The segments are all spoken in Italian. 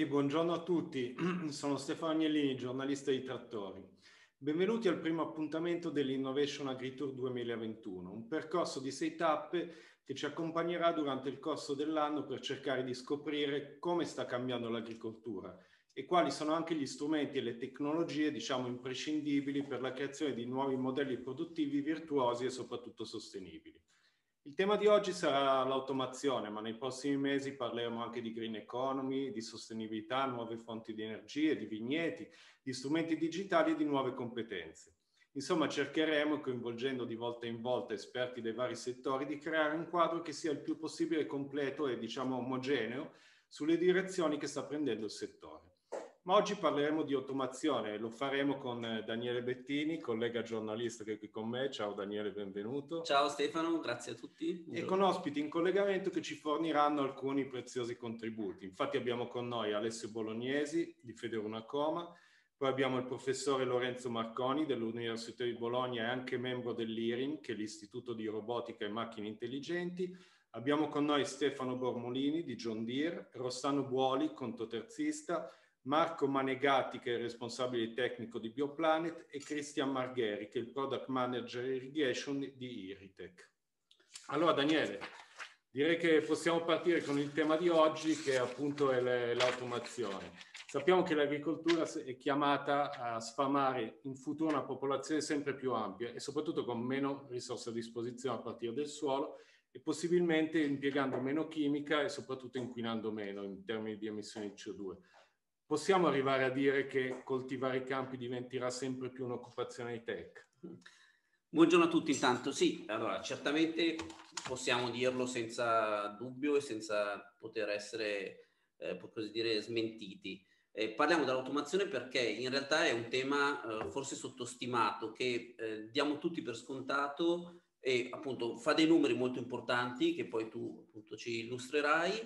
Sì, buongiorno a tutti, sono Stefano Agnellini, giornalista di Trattori. Benvenuti al primo appuntamento dell'Innovation AgriTour 2021, un percorso di 6 tappe che ci accompagnerà durante il corso dell'anno per cercare di scoprire come sta cambiando l'agricoltura e quali sono anche gli strumenti e le tecnologie, diciamo, imprescindibili per la creazione di nuovi modelli produttivi virtuosi e soprattutto sostenibili. Il tema di oggi sarà l'automazione, ma nei prossimi mesi parleremo anche di green economy, di sostenibilità, nuove fonti di energie, di vigneti, di strumenti digitali e di nuove competenze. Insomma, cercheremo, coinvolgendo di volta in volta esperti dei vari settori, di creare un quadro che sia il più possibile completo e, diciamo, omogeneo sulle direzioni che sta prendendo il settore. Ma oggi parleremo di automazione e lo faremo con Daniele Bettini, collega giornalista che è qui con me. Ciao Daniele, benvenuto. Ciao Stefano, grazie a tutti. Buongiorno. E con ospiti in collegamento che ci forniranno alcuni preziosi contributi. Infatti abbiamo con noi Alessio Bolognesi di Federunacoma, poi abbiamo il professore Lorenzo Marconi dell'Università di Bologna e anche membro dell'IRIN, che è l'Istituto di Robotica e Macchine Intelligenti. Abbiamo con noi Stefano Bormolini di John Deere, Rossano Buoli, contoterzista, Marco Manegatti, che è il responsabile tecnico di Bioplanet, e Cristian Margheri, che è il Product Manager Irrigation di Iritech. Allora Daniele, direi che possiamo partire con il tema di oggi, che appunto è l'automazione. Sappiamo che l'agricoltura è chiamata a sfamare in futuro una popolazione sempre più ampia e soprattutto con meno risorse a disposizione a partire dal suolo e possibilmente impiegando meno chimica e soprattutto inquinando meno in termini di emissioni di CO2. Possiamo arrivare a dire che coltivare i campi diventerà sempre più un'occupazione di tech? Buongiorno a tutti intanto. Sì, allora certamente possiamo dirlo senza dubbio e senza poter essere, per così dire, smentiti. Parliamo dell'automazione perché in realtà è un tema forse sottostimato che diamo tutti per scontato e appunto fa dei numeri molto importanti che poi tu appunto ci illustrerai.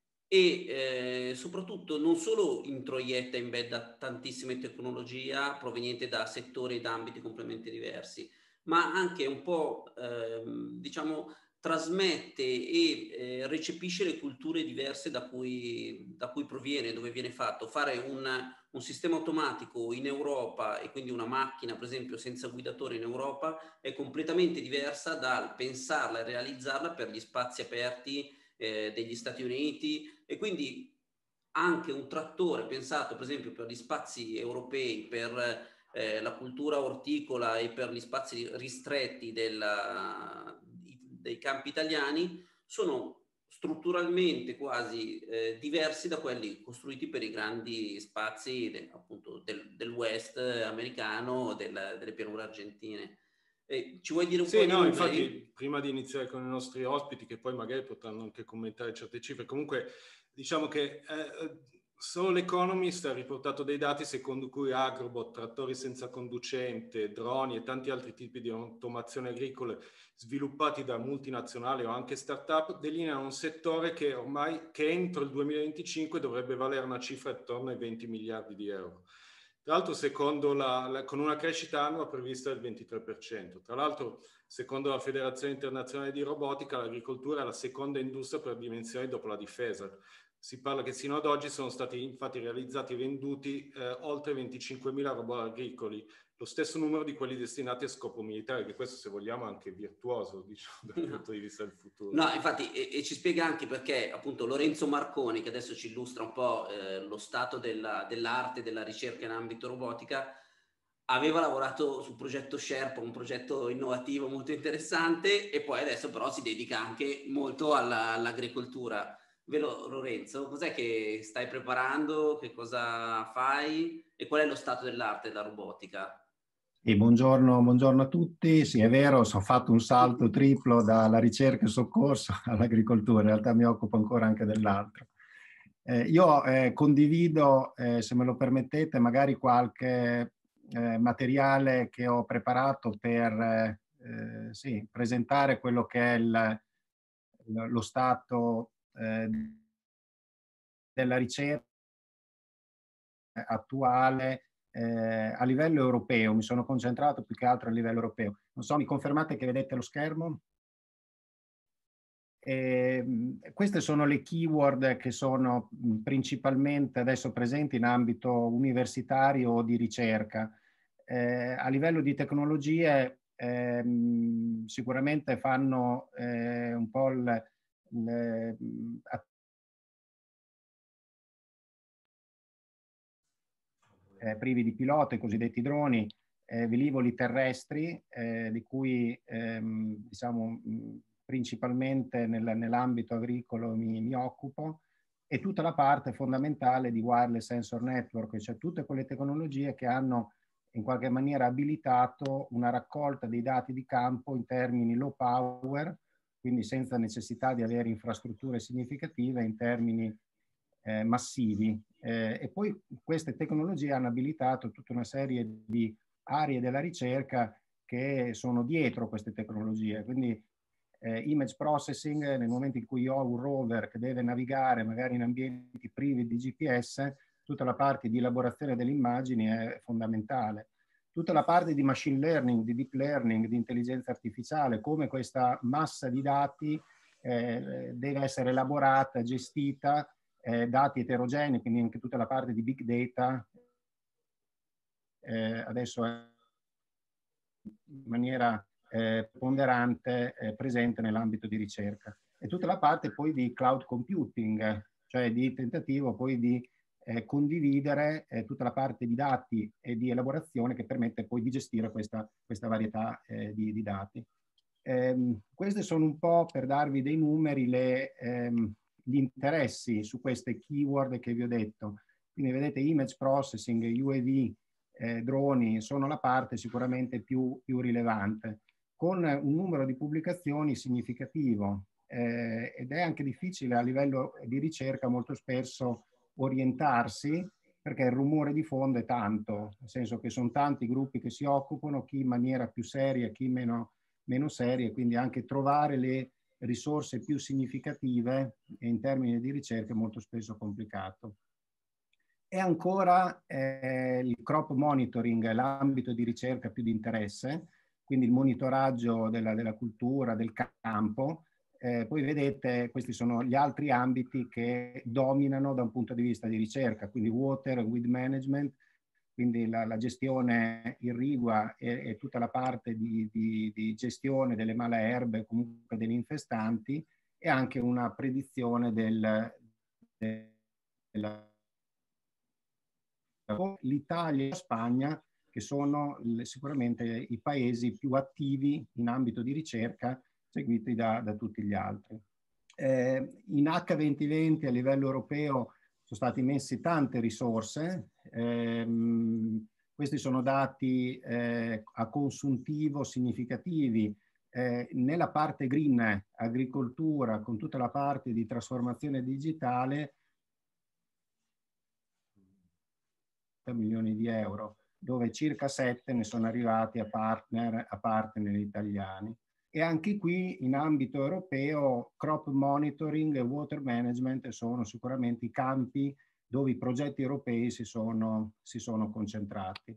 E soprattutto non solo introietta, embedda tantissima tecnologia proveniente da settori ed ambiti completamente diversi, ma anche un po' diciamo trasmette e recepisce le culture diverse da cui proviene, dove viene fatto. Fare un sistema automatico in Europa e quindi una macchina per esempio senza guidatore in Europa è completamente diversa dal pensarla e realizzarla per gli spazi aperti degli Stati Uniti, e quindi anche un trattore pensato per esempio per gli spazi europei, per la cultura orticola e per gli spazi ristretti dei campi italiani sono strutturalmente quasi diversi da quelli costruiti per i grandi spazi appunto del West americano, delle pianure argentine. Ci vuoi dire un po' di no, numeri? infatti, prima di iniziare con i nostri ospiti, che poi magari potranno anche commentare certe cifre, comunque diciamo che solo l'Economist ha riportato dei dati secondo cui agrobot, trattori senza conducente, droni e tanti altri tipi di automazione agricole sviluppati da multinazionali o anche start-up delineano un settore che ormai, che entro il 2025 dovrebbe valere una cifra attorno ai 20 miliardi di euro. Tra l'altro, secondo con una crescita annua prevista del 23%. Tra l'altro, secondo la Federazione Internazionale di Robotica, l'agricoltura è la seconda industria per dimensioni dopo la difesa. Si parla che sino ad oggi sono stati infatti realizzati e venduti oltre 25.000 robot agricoli, lo stesso numero di quelli destinati a scopo militare, che questo, se vogliamo, è anche virtuoso, diciamo, dal punto di vista del futuro. No, infatti, e ci spiega anche perché appunto Lorenzo Marconi, che adesso ci illustra un po' lo stato dell'arte, della ricerca in ambito robotica, aveva lavorato sul progetto Sherpa, un progetto innovativo molto interessante, e poi adesso però si dedica anche molto all'agricoltura. Lorenzo, cos'è che stai preparando? Che cosa fai? E qual è lo stato dell'arte della robotica? E buongiorno a tutti. Sì, è vero, ho fatto un salto triplo dalla ricerca e soccorso all'agricoltura, in realtà mi occupo ancora anche dell'altro. Io condivido, se me lo permettete, magari qualche materiale che ho preparato per sì, presentare quello che è lo stato della ricerca attuale a livello europeo. Mi sono concentrato più che altro a livello europeo. Non so, mi confermate che vedete lo schermo? Queste sono le keyword che sono principalmente adesso presenti in ambito universitario o di ricerca. A livello di tecnologie sicuramente fanno un po' privi di pilota, i cosiddetti droni, velivoli terrestri, di cui diciamo principalmente nell'ambito agricolo mi occupo, e tutta la parte fondamentale di wireless sensor network, cioè tutte quelle tecnologie che hanno in qualche maniera abilitato una raccolta dei dati di campo in termini low power, quindi senza necessità di avere infrastrutture significative, in termini massivi. E poi queste tecnologie hanno abilitato tutta una serie di aree della ricerca che sono dietro queste tecnologie. Quindi image processing, nel momento in cui io ho un rover che deve navigare magari in ambienti privi di GPS, tutta la parte di elaborazione delle immagini è fondamentale. Tutta la parte di machine learning, di deep learning, di intelligenza artificiale, come questa massa di dati deve essere elaborata, gestita, dati eterogenei, quindi anche tutta la parte di big data adesso è in maniera ponderante presente nell'ambito di ricerca. E tutta la parte poi di cloud computing, cioè di tentativo poi di condividere tutta la parte di dati e di elaborazione che permette poi di gestire questa varietà di dati. Queste sono un po', per darvi dei numeri, gli interessi su queste keyword che vi ho detto. Quindi vedete image processing, UAV, droni sono la parte sicuramente più rilevante, con un numero di pubblicazioni significativo, ed è anche difficile a livello di ricerca molto spesso orientarsi, perché il rumore di fondo è tanto, nel senso che sono tanti gruppi che si occupano, chi in maniera più seria, chi meno seria, quindi anche trovare le risorse più significative in termini di ricerca è molto spesso complicato. E ancora il crop monitoring, l'ambito di ricerca più di interesse, quindi il monitoraggio della cultura, del campo. Poi vedete, questi sono gli altri ambiti che dominano da un punto di vista di ricerca, quindi water, weed management, quindi la gestione irrigua e tutta la parte di gestione delle malaerbe, comunque degli infestanti, e anche una predizione della l'Italia e la Spagna, che sono sicuramente i paesi più attivi in ambito di ricerca, seguiti da tutti gli altri. In H2020 a livello europeo sono state messe tante risorse. Questi sono dati a consuntivo significativi. Nella parte green, agricoltura, con tutta la parte di trasformazione digitale, milioni di euro, dove circa 7 ne sono arrivati a partner italiani. E anche qui in ambito europeo crop monitoring e water management sono sicuramente i campi dove i progetti europei si sono concentrati.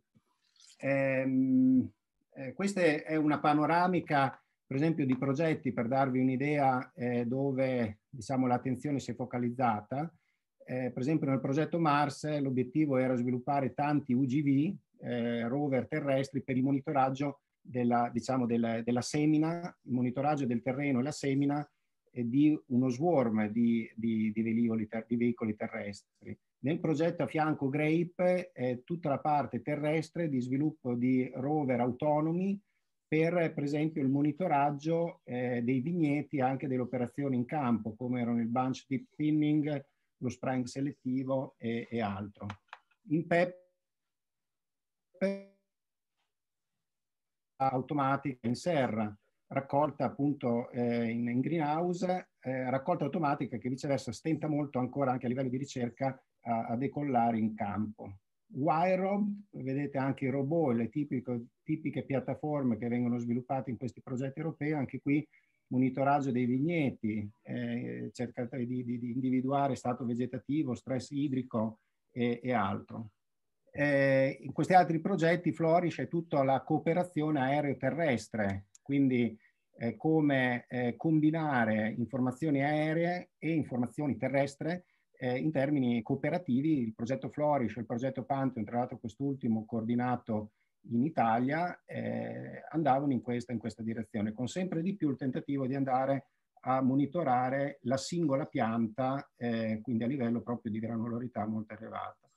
Questa è una panoramica, per esempio, di progetti, per darvi un'idea dove, diciamo, l'attenzione si è focalizzata. Per esempio nel progetto Mars l'obiettivo era sviluppare tanti UGV, rover terrestri, per il monitoraggio della semina, il monitoraggio del terreno e la semina di uno swarm di veicoli terrestri. Nel progetto a fianco GRAPE tutta la parte terrestre di sviluppo di rover autonomi per esempio il monitoraggio dei vigneti, anche delle operazioni in campo, come erano il bunch deep thinning, lo spraying selettivo e altro. In PEP automatica in serra, raccolta appunto in greenhouse, raccolta automatica che viceversa stenta molto ancora anche a livello di ricerca a decollare in campo. WireRob, vedete anche i robot, le tipiche piattaforme che vengono sviluppate in questi progetti europei, anche qui monitoraggio dei vigneti, cercate di individuare stato vegetativo, stress idrico e altro. In questi altri progetti Flourish è tutta la cooperazione aereo-terrestre, quindi come combinare informazioni aeree e informazioni terrestri in termini cooperativi. Il progetto Flourish e il progetto Pantheon, tra l'altro quest'ultimo coordinato in Italia, andavano in questa direzione, con sempre di più il tentativo di andare a monitorare la singola pianta, quindi a livello proprio di granularità molto elevata.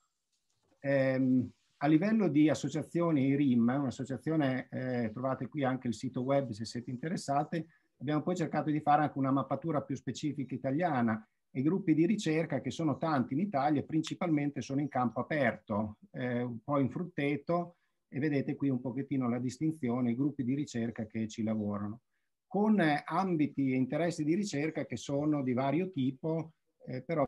A livello di associazioni RIM, un'associazione, trovate qui anche il sito web se siete interessati, abbiamo poi cercato di fare anche una mappatura più specifica italiana, e i gruppi di ricerca, che sono tanti in Italia, principalmente sono in campo aperto, un po' in frutteto, e vedete qui un pochettino la distinzione, i gruppi di ricerca che ci lavorano, con ambiti e interessi di ricerca che sono di vario tipo, però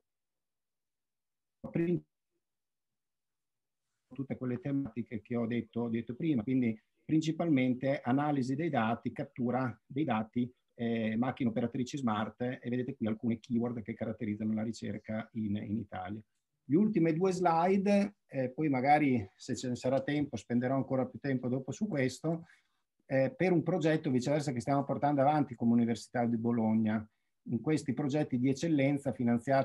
tutte quelle tematiche che ho detto prima, quindi principalmente analisi dei dati, cattura dei dati, macchine operatrici smart, e vedete qui alcune keyword che caratterizzano la ricerca in Italia. Le ultime due slide, poi magari se ce ne sarà tempo spenderò ancora più tempo dopo su questo, per un progetto viceversa che stiamo portando avanti come Università di Bologna, in questi progetti di eccellenza finanziati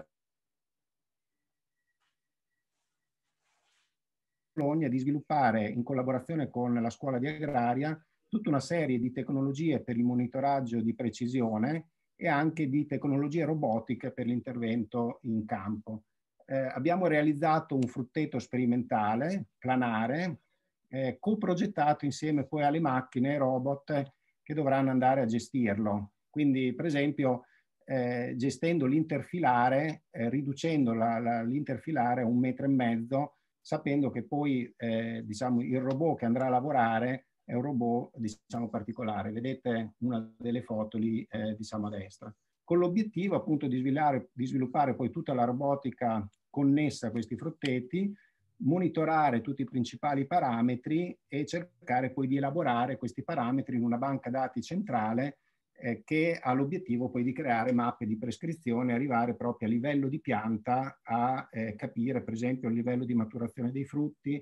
Bologna, di sviluppare in collaborazione con la scuola di agraria tutta una serie di tecnologie per il monitoraggio di precisione e anche di tecnologie robotiche per l'intervento in campo. Abbiamo realizzato un frutteto sperimentale, planare, coprogettato insieme poi alle macchine e robot che dovranno andare a gestirlo. Quindi, per esempio, gestendo l'interfilare, riducendo l'interfilare a 1,5 metri, sapendo che poi diciamo, il robot che andrà a lavorare è un robot diciamo, particolare. Vedete una delle foto lì diciamo, a destra, con l'obiettivo appunto di sviluppare poi tutta la robotica connessa a questi frutteti, monitorare tutti i principali parametri e cercare poi di elaborare questi parametri in una banca dati centrale che ha l'obiettivo poi di creare mappe di prescrizione, arrivare proprio a livello di pianta a capire per esempio il livello di maturazione dei frutti,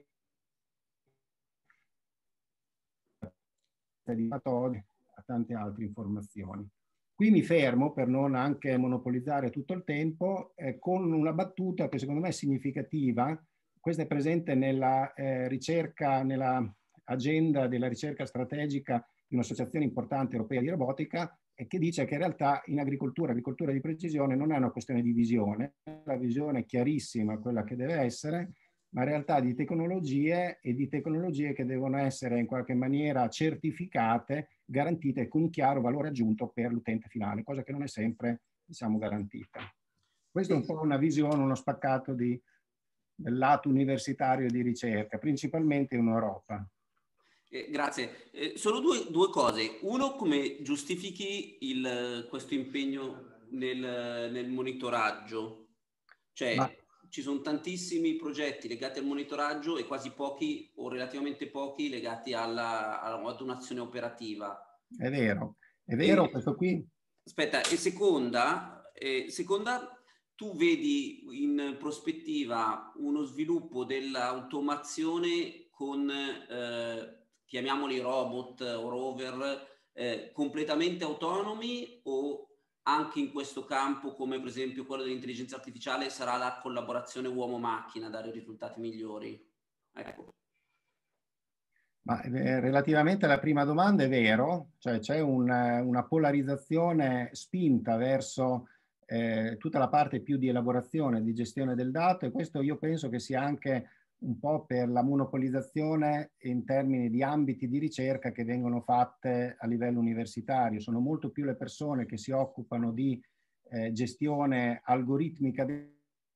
di patogeni, a tante altre informazioni. Qui mi fermo per non anche monopolizzare tutto il tempo con una battuta che secondo me è significativa. Questa è presente nella ricerca, nella agenda della ricerca strategica di un'associazione importante europea di robotica, e che dice che in realtà in agricoltura di precisione non è una questione di visione, la visione è chiarissima, quella che deve essere, ma in realtà di tecnologie, e di tecnologie che devono essere in qualche maniera certificate, garantite con un chiaro valore aggiunto per l'utente finale, cosa che non è sempre, diciamo, garantita. Questo è un po' una visione, uno spaccato del lato universitario di ricerca, principalmente in Europa. Grazie. Solo due cose. Uno, come giustifichi questo impegno nel monitoraggio? Cioè, ci sono tantissimi progetti legati al monitoraggio e quasi pochi o relativamente pochi legati ad un'azione operativa. È vero, questo qui. Aspetta, e seconda, tu vedi in prospettiva uno sviluppo dell'automazione con, chiamiamoli robot o rover, completamente autonomi, o anche in questo campo, come per esempio quello dell'intelligenza artificiale, sarà la collaborazione uomo-macchina a dare risultati migliori? Ecco. Ma, relativamente alla prima domanda è vero, cioè c'è una polarizzazione spinta verso tutta la parte più di elaborazione, di gestione del dato, e questo io penso che sia anche un po' per la monopolizzazione in termini di ambiti di ricerca che vengono fatte a livello universitario. Sono molto più le persone che si occupano di gestione algoritmica di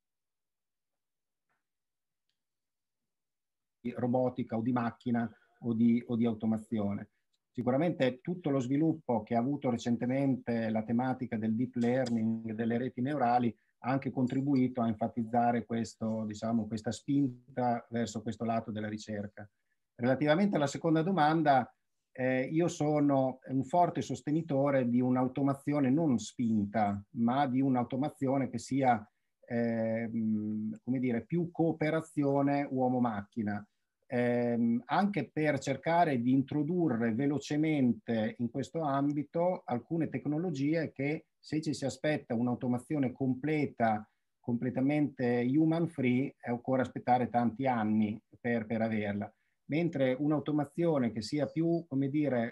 robotica o di macchina o di automazione. Sicuramente tutto lo sviluppo che ha avuto recentemente la tematica del deep learning, delle reti neurali, ha anche contribuito a enfatizzare questo, diciamo, questa spinta verso questo lato della ricerca. Relativamente alla seconda domanda, io sono un forte sostenitore di un'automazione non spinta, ma di un'automazione che sia come dire, più cooperazione uomo-macchina. anche per cercare di introdurre velocemente in questo ambito alcune tecnologie che, se ci si aspetta un'automazione completamente human free, occorre aspettare tanti anni per averla, mentre un'automazione che sia più, come dire,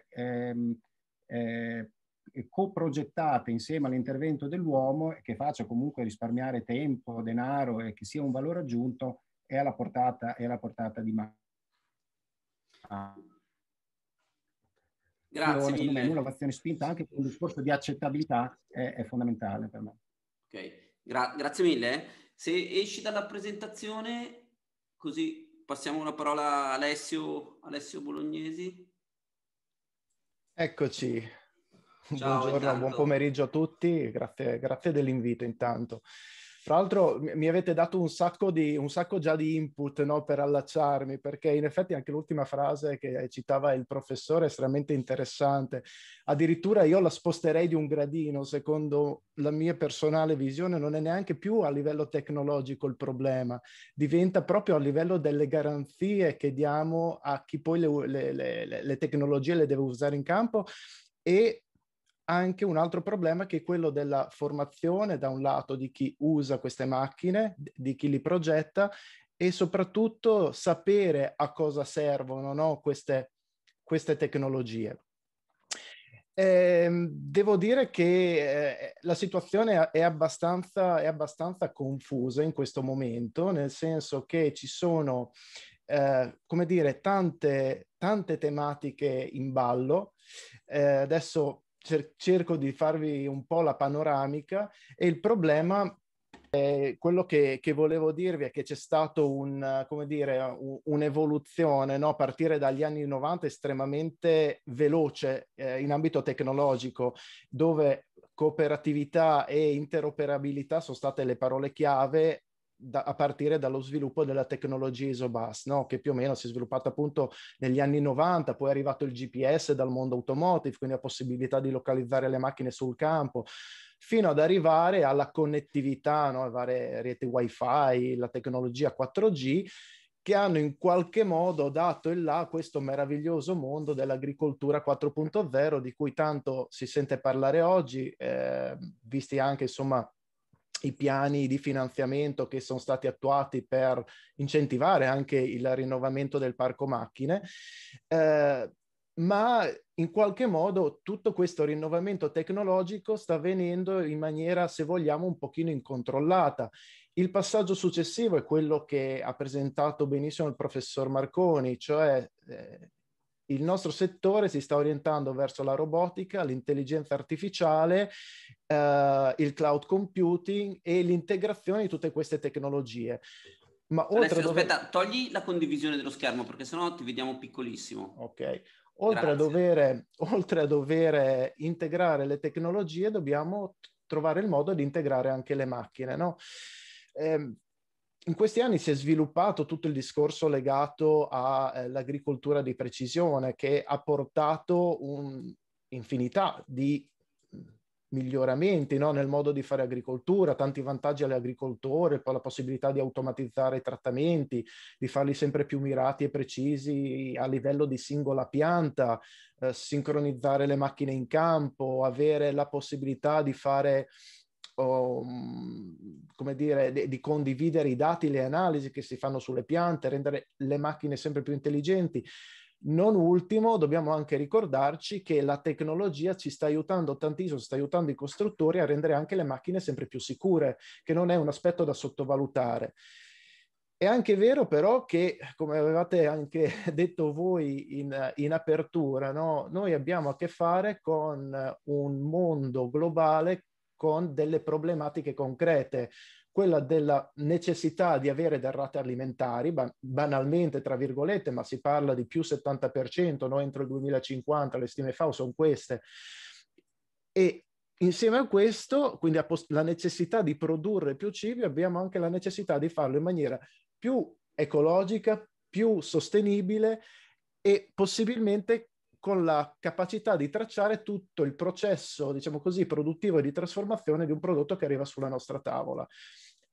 coprogettata insieme all'intervento dell'uomo e che faccia comunque risparmiare tempo, denaro e che sia un valore aggiunto, è alla portata di mano. Grazie mille. Secondo me un'innovazione spinta anche con un discorso di accettabilità è fondamentale per me. Ok, grazie mille. Se esci dalla presentazione, così passiamo la parola a Alessio Bolognesi. Eccoci. Ciao, Buongiorno, intanto. buon pomeriggio a tutti, grazie dell'invito intanto. Tra l'altro mi avete dato un sacco già di input, no, per allacciarmi, perché in effetti anche l'ultima frase che citava il professore è estremamente interessante. Addirittura io la sposterei di un gradino, secondo la mia personale visione. Non è neanche più a livello tecnologico il problema, diventa proprio a livello delle garanzie che diamo a chi poi le tecnologie le deve usare in campo, e anche un altro problema che è quello della formazione, da un lato, di chi usa queste macchine, di chi li progetta, e soprattutto sapere a cosa servono, no, queste tecnologie. Devo dire che la situazione è abbastanza confusa in questo momento, nel senso che ci sono, come dire, tante tematiche in ballo. Adesso cerco di farvi un po' la panoramica, e il problema, quello che volevo dirvi, è che c'è stato un'evoluzione, no? A partire dagli anni 90 estremamente veloce in ambito tecnologico, dove cooperatività e interoperabilità sono state le parole chiave, a partire dallo sviluppo della tecnologia Isobus, no? Che più o meno si è sviluppata appunto negli anni 90, poi è arrivato il GPS dal mondo automotive, quindi la possibilità di localizzare le macchine sul campo, fino ad arrivare alla connettività, no? Varie reti wifi, la tecnologia 4G, che hanno in qualche modo dato il là a questo meraviglioso mondo dell'agricoltura 4.0, di cui tanto si sente parlare oggi, visti anche, insomma, i piani di finanziamento che sono stati attuati per incentivare anche il rinnovamento del parco macchine. Ma in qualche modo tutto questo rinnovamento tecnologico sta avvenendo in maniera, se vogliamo, un pochino incontrollata. Il passaggio successivo è quello che ha presentato benissimo il professor Marconi, cioè il nostro settore si sta orientando verso la robotica, l'intelligenza artificiale, il cloud computing e l'integrazione di tutte queste tecnologie. Ma oltre Alessio, aspetta, togli la condivisione dello schermo, perché sennò ti vediamo piccolissimo. Ok. Oltre a dover integrare le tecnologie, dobbiamo trovare il modo di integrare anche le macchine, no? In questi anni si è sviluppato tutto il discorso legato all'agricoltura di precisione, che ha portato un'infinità di miglioramenti, no, nel modo di fare agricoltura, tanti vantaggi agli agricoltori, poi la possibilità di automatizzare i trattamenti, di farli sempre più mirati e precisi a livello di singola pianta, sincronizzare le macchine in campo, avere la possibilità di fare, come dire, di condividere i dati, le analisi che si fanno sulle piante, rendere le macchine sempre più intelligenti. Non ultimo, dobbiamo anche ricordarci che la tecnologia ci sta aiutando tantissimo, sta aiutando i costruttori a rendere anche le macchine sempre più sicure, che non è un aspetto da sottovalutare. È anche vero però che, come avevate anche detto voi in apertura, no? Noi abbiamo a che fare con un mondo globale con delle problematiche concrete, quella della necessità di avere derrate alimentari, banalmente, tra virgolette, ma si parla di più 70%, no? Entro il 2050, le stime FAO sono queste. E insieme a questo, quindi la necessità di produrre più cibi, abbiamo anche la necessità di farlo in maniera più ecologica, più sostenibile e possibilmente con la capacità di tracciare tutto il processo, diciamo così, produttivo e di trasformazione di un prodotto che arriva sulla nostra tavola.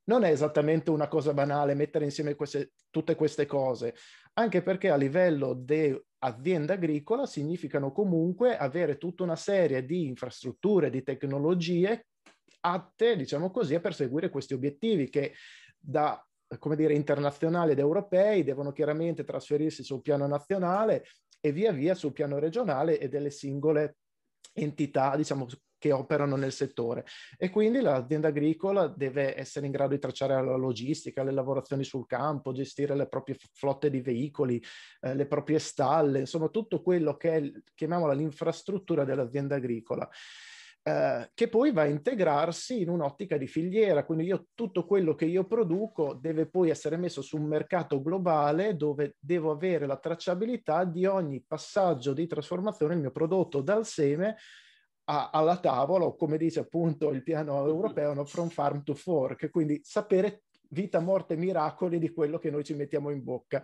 non è esattamente una cosa banale mettere insieme tutte queste cose, anche perché a livello di azienda agricola significano comunque avere tutta una serie di infrastrutture, di tecnologie atte, diciamo così, a perseguire questi obiettivi che da, come dire, internazionali ed europei devono chiaramente trasferirsi sul piano nazionale e via via sul piano regionale e delle singole entità, diciamo, che operano nel settore. E quindi l'azienda agricola deve essere in grado di tracciare la logistica, le lavorazioni sul campo, gestire le proprie flotte di veicoli, le proprie stalle, insomma tutto quello che è, chiamiamola, l'infrastruttura dell'azienda agricola. Che poi va a integrarsi in un'ottica di filiera, quindi tutto quello che io produco deve poi essere messo su un mercato globale dove devo avere la tracciabilità di ogni passaggio di trasformazione del mio prodotto dal seme alla tavola, o come dice appunto il piano europeo, no? From farm to fork, quindi sapere vita, morte, miracoli di quello che noi ci mettiamo in bocca.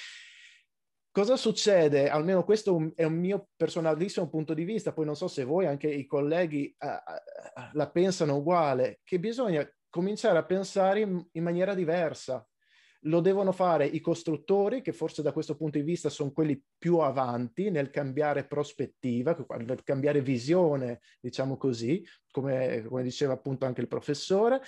Cosa succede? Almeno questo è un mio personalissimo punto di vista, poi non so se voi, anche i colleghi, la pensano uguale, che bisogna cominciare a pensare in maniera diversa. Lo devono fare i costruttori, che forse da questo punto di vista sono quelli più avanti nel cambiare prospettiva, nel cambiare visione, diciamo così, come diceva appunto anche il professore.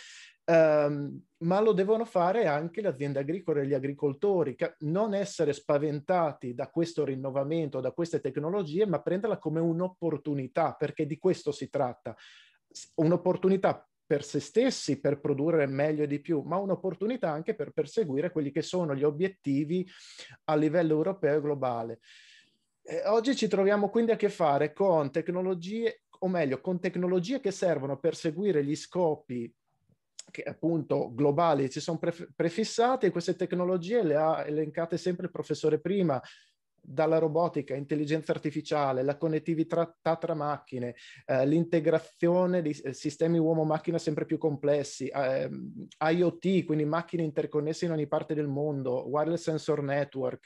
Ma lo devono fare anche le aziende agricole e gli agricoltori, non essere spaventati da questo rinnovamento, da queste tecnologie, ma prenderla come un'opportunità, perché di questo si tratta. Un'opportunità per se stessi, per produrre meglio e di più, ma un'opportunità anche per perseguire quelli che sono gli obiettivi a livello europeo e globale. Oggi ci troviamo quindi a che fare con tecnologie, o meglio, con tecnologie che servono per seguire gli scopi che appunto globali ci sono prefissate, e queste tecnologie le ha elencate sempre il professore prima, dalla robotica, intelligenza artificiale, la connettività tra macchine, l'integrazione di sistemi uomo-macchina sempre più complessi, IoT, quindi macchine interconnesse in ogni parte del mondo, wireless sensor network.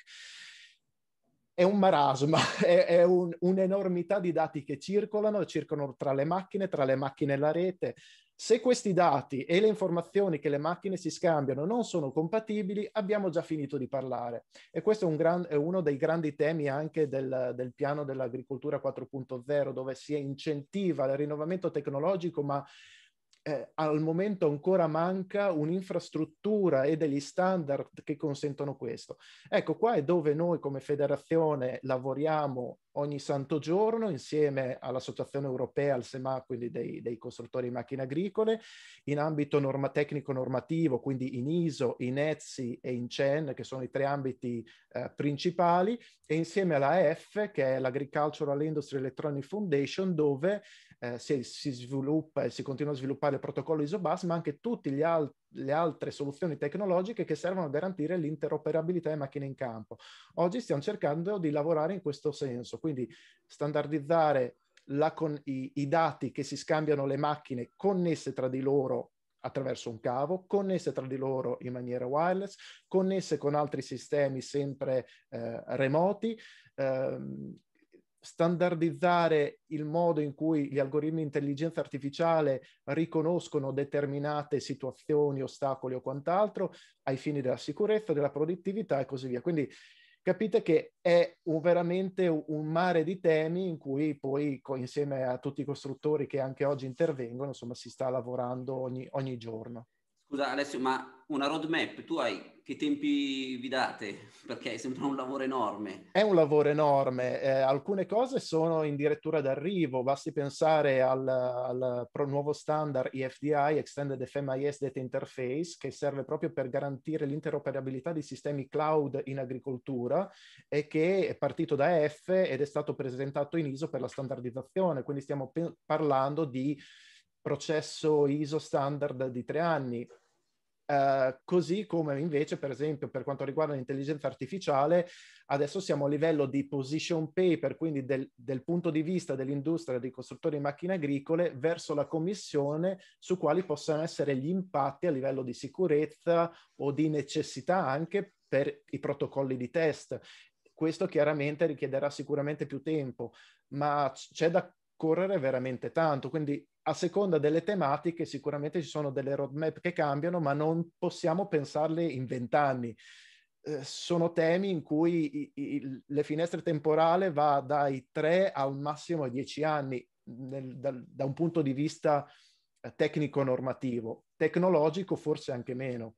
È un marasma, è un'enormità di dati che circolano tra le macchine e la rete. Se questi dati e le informazioni che le macchine si scambiano non sono compatibili, abbiamo già finito di parlare. E questo è uno dei grandi temi anche del piano dell'agricoltura 4.0, dove si incentiva il rinnovamento tecnologico, ma al momento ancora manca un'infrastruttura e degli standard che consentono questo. Ecco, qua è dove noi come federazione lavoriamo ogni santo giorno insieme all'Associazione Europea, al SEMA, quindi dei costruttori di macchine agricole, in ambito tecnico-normativo, quindi in ISO, in ETSI e in CEN, che sono i 3 ambiti principali, e insieme alla AF, che è l'Agricultural Industry Electronic Foundation, dove si sviluppa e si continua a sviluppare il protocollo ISO-BUS, ma anche tutte le altre soluzioni tecnologiche che servono a garantire l'interoperabilità delle macchine in campo. Oggi stiamo cercando di lavorare in questo senso, quindi standardizzare i dati che si scambiano le macchine connesse tra di loro attraverso un cavo, connesse tra di loro in maniera wireless, connesse con altri sistemi sempre remoti, standardizzare il modo in cui gli algoritmi di intelligenza artificiale riconoscono determinate situazioni, ostacoli o quant'altro ai fini della sicurezza, della produttività e così via. Quindi capite che è veramente un mare di temi in cui poi insieme a tutti i costruttori che anche oggi intervengono, insomma, si sta lavorando ogni giorno. Scusa Alessio, ma una roadmap tu hai, che tempi vi date? Perché sembra un lavoro enorme. È un lavoro enorme, alcune cose sono in dirittura d'arrivo, basti pensare al nuovo standard EFDI, Extended FMIS Data Interface, che serve proprio per garantire l'interoperabilità di sistemi cloud in agricoltura e che è partito da EF ed è stato presentato in ISO per la standardizzazione, quindi stiamo parlando di processo ISO standard di 3 anni. Così come invece, per esempio, per quanto riguarda l'intelligenza artificiale, adesso siamo a livello di position paper, quindi del punto di vista dell'industria dei costruttori di macchine agricole verso la commissione su quali possano essere gli impatti a livello di sicurezza o di necessità anche per i protocolli di test. Questo chiaramente richiederà sicuramente più tempo, ma c'è da correre veramente tanto. Quindi a seconda delle tematiche sicuramente ci sono delle roadmap che cambiano, ma non possiamo pensarle in 20 anni. Sono temi in cui le finestre temporali va dai 3 al massimo ai 10 anni da un punto di vista tecnico-normativo, tecnologico forse anche meno.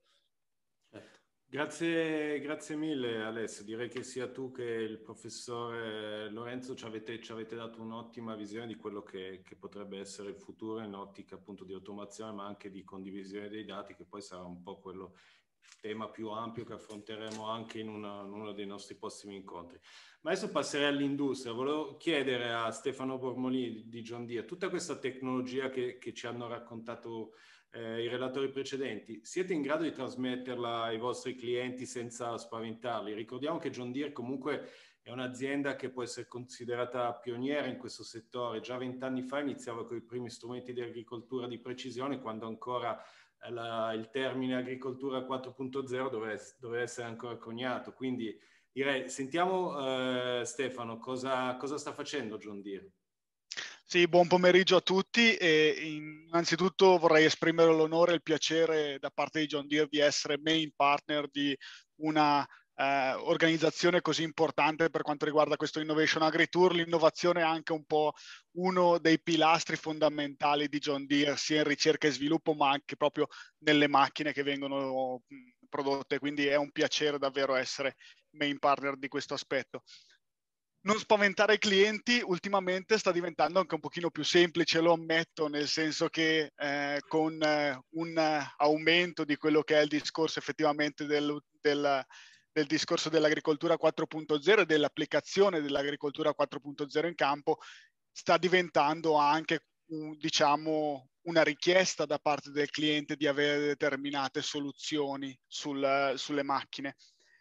Grazie mille Alessio, direi che sia tu che il professore Lorenzo ci avete dato un'ottima visione di quello che potrebbe essere il futuro in ottica appunto di automazione, ma anche di condivisione dei dati, che poi sarà un po' quello tema più ampio che affronteremo anche in uno dei nostri prossimi incontri. Ma adesso passerei all'industria. Volevo chiedere a Stefano Bormolini di John Deere, tutta questa tecnologia che ci hanno raccontato i relatori precedenti, siete in grado di trasmetterla ai vostri clienti senza spaventarli? Ricordiamo che John Deere comunque è un'azienda che può essere considerata pioniera in questo settore. Già 20 anni fa iniziava con i primi strumenti di agricoltura di precisione, quando ancora il termine agricoltura 4.0 doveva essere ancora coniato. Quindi direi, sentiamo Stefano, cosa sta facendo John Deere? Sì, buon pomeriggio a tutti e innanzitutto vorrei esprimere l'onore e il piacere da parte di John Deere di essere main partner di una organizzazione così importante per quanto riguarda questo Innovation Agri-Tour. L'innovazione è anche un po' uno dei pilastri fondamentali di John Deere, sia in ricerca e sviluppo, ma anche proprio nelle macchine che vengono prodotte. Quindi è un piacere davvero essere main partner di questo aspetto. Non spaventare i clienti ultimamente sta diventando anche un pochino più semplice, lo ammetto, nel senso che con un aumento di quello che è il discorso effettivamente del discorso dell'agricoltura 4.0 e dell'applicazione dell'agricoltura 4.0 in campo, sta diventando anche diciamo una richiesta da parte del cliente di avere determinate soluzioni sulle macchine.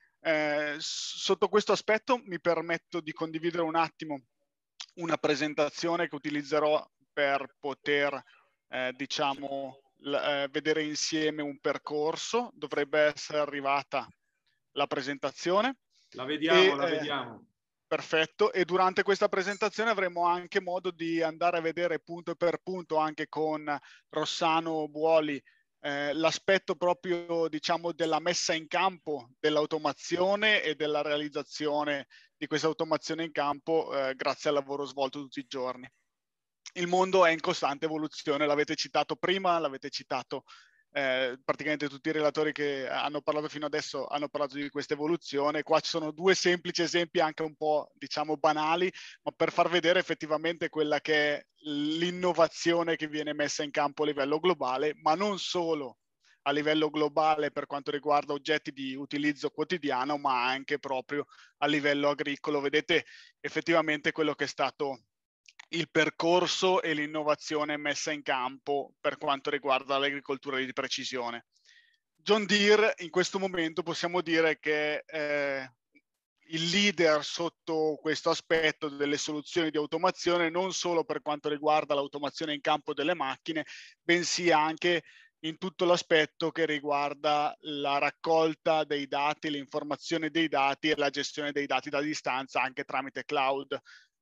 Sotto questo aspetto mi permetto di condividere un attimo una presentazione che utilizzerò per poter diciamo vedere insieme un percorso. Dovrebbe essere arrivata la presentazione. La vediamo. Perfetto, e durante questa presentazione avremo anche modo di andare a vedere punto per punto anche con Rossano Buoli l'aspetto proprio diciamo della messa in campo dell'automazione e della realizzazione di questa automazione in campo grazie al lavoro svolto tutti i giorni. Il mondo è in costante evoluzione, l'avete citato prima, l'avete citato praticamente tutti i relatori che hanno parlato fino adesso hanno parlato di questa evoluzione. Qua ci sono due semplici esempi anche un po' diciamo banali, ma per far vedere effettivamente quella che è l'innovazione che viene messa in campo a livello globale, ma non solo a livello globale per quanto riguarda oggetti di utilizzo quotidiano, ma anche proprio a livello agricolo. Vedete effettivamente quello che è stato il percorso e l'innovazione messa in campo per quanto riguarda l'agricoltura di precisione. John Deere in questo momento possiamo dire che è il leader sotto questo aspetto delle soluzioni di automazione, non solo per quanto riguarda l'automazione in campo delle macchine, bensì anche in tutto l'aspetto che riguarda la raccolta dei dati, l'informazione dei dati e la gestione dei dati da distanza anche tramite cloud.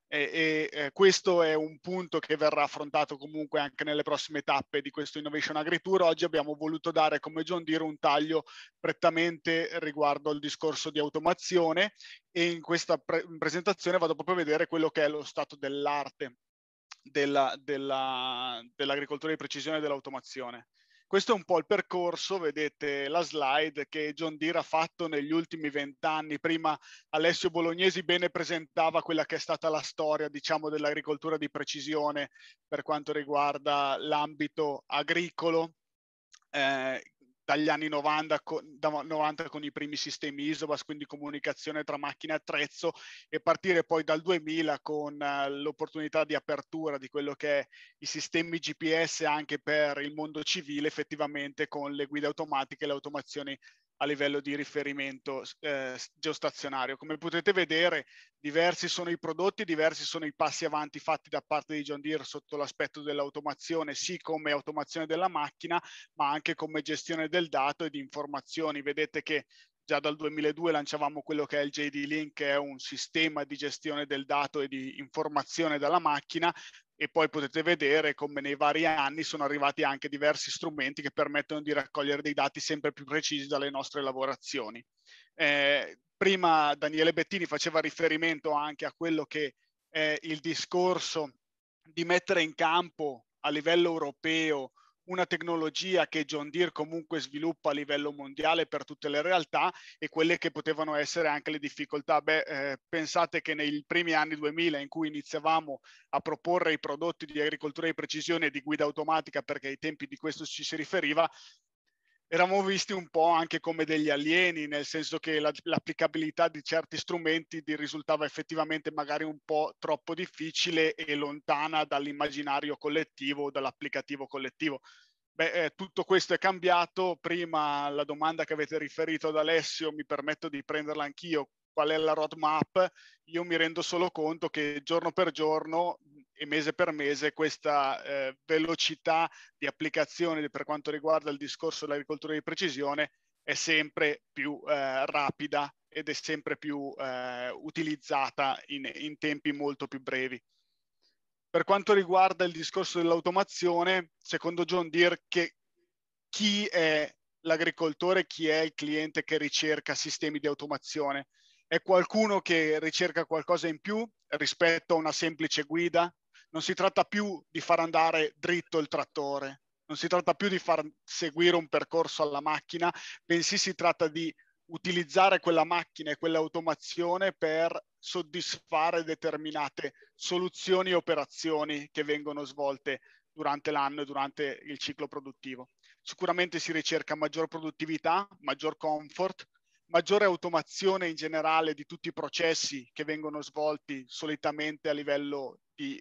Questo è un punto che verrà affrontato comunque anche nelle prossime tappe di questo Innovation Agri-Tour. Oggi abbiamo voluto dare come John Deere un taglio prettamente riguardo al discorso di automazione e in questa presentazione vado proprio a vedere quello che è lo stato dell'arte dell'agricoltura di precisione e dell'automazione. Questo è un po' il percorso, vedete la slide che John Deere ha fatto negli ultimi 20 anni. Prima Alessio Bolognesi bene presentava quella che è stata la storia, diciamo, dell'agricoltura di precisione per quanto riguarda l'ambito agricolo. Dagli anni 90 con i primi sistemi Isobas, quindi comunicazione tra macchina e attrezzo, e partire poi dal 2000 con l'opportunità di apertura di quello che è i sistemi GPS anche per il mondo civile, effettivamente con le guide automatiche e le automazioni a livello di riferimento geostazionario. Come potete vedere, diversi sono i prodotti, diversi sono i passi avanti fatti da parte di John Deere sotto l'aspetto dell'automazione, sì come automazione della macchina, ma anche come gestione del dato e di informazioni. Vedete che già dal 2002 lanciavamo quello che è il JD Link, che è un sistema di gestione del dato e di informazione dalla macchina, e poi potete vedere come nei vari anni sono arrivati anche diversi strumenti che permettono di raccogliere dei dati sempre più precisi dalle nostre lavorazioni. Prima Daniele Bettini faceva riferimento anche a quello che è il discorso di mettere in campo a livello europeo una tecnologia che John Deere comunque sviluppa a livello mondiale per tutte le realtà, e quelle che potevano essere anche le difficoltà. Pensate che nei primi anni 2000, in cui iniziavamo a proporre i prodotti di agricoltura di precisione e di guida automatica, perché ai tempi di questo ci si riferiva, eravamo visti un po' anche come degli alieni, nel senso che l'applicabilità di certi strumenti risultava effettivamente magari un po' troppo difficile e lontana dall'immaginario collettivo, dall'applicativo collettivo. Tutto questo è cambiato. Prima la domanda che avete riferito ad Alessio, mi permetto di prenderla anch'io: qual è la roadmap? Io mi rendo solo conto che giorno per giorno e mese per mese questa velocità di applicazione per quanto riguarda il discorso dell'agricoltura di precisione è sempre più rapida ed è sempre più utilizzata in tempi molto più brevi. Per quanto riguarda il discorso dell'automazione, secondo John Deere, chi è l'agricoltore, chi è il cliente che ricerca sistemi di automazione? È qualcuno che ricerca qualcosa in più rispetto a una semplice guida? Non si tratta più di far andare dritto il trattore, non si tratta più di far seguire un percorso alla macchina, bensì si tratta di utilizzare quella macchina e quell'automazione per soddisfare determinate soluzioni e operazioni che vengono svolte durante l'anno e durante il ciclo produttivo. Sicuramente si ricerca maggior produttività, maggior comfort, maggiore automazione in generale di tutti i processi che vengono svolti solitamente a livello di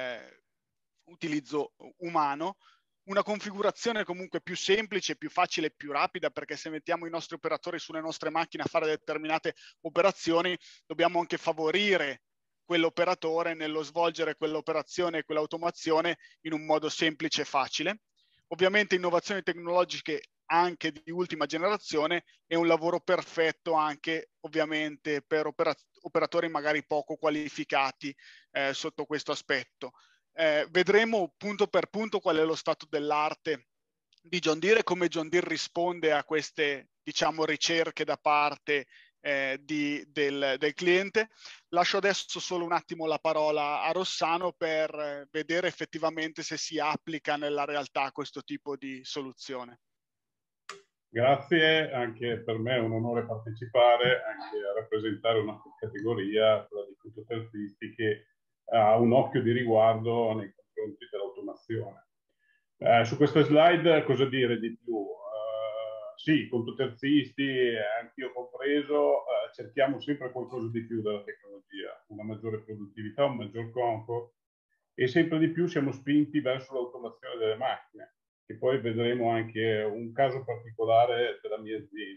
utilizzo umano, una configurazione comunque più semplice, più facile e più rapida, perché se mettiamo i nostri operatori sulle nostre macchine a fare determinate operazioni, dobbiamo anche favorire quell'operatore nello svolgere quell'operazione e quell'automazione in un modo semplice e facile. Ovviamente innovazioni tecnologiche anche di ultima generazione e un lavoro perfetto anche ovviamente per operatori magari poco qualificati sotto questo aspetto. Vedremo punto per punto qual è lo stato dell'arte di John Deere e come John Deere risponde a queste, diciamo, ricerche da parte del cliente. Lascio adesso solo un attimo la parola a Rossano per vedere effettivamente se si applica nella realtà questo tipo di soluzione. Grazie, anche per me è un onore partecipare, anche a rappresentare una categoria, quella dei contoterzisti, che ha un occhio di riguardo nei confronti dell'automazione. Su questa slide cosa dire di più? Sì, contoterzisti, anch'io compreso, cerchiamo sempre qualcosa di più dalla tecnologia, una maggiore produttività, un maggior comfort, e sempre di più siamo spinti verso l'automazione delle macchine, che poi vedremo anche un caso particolare della mia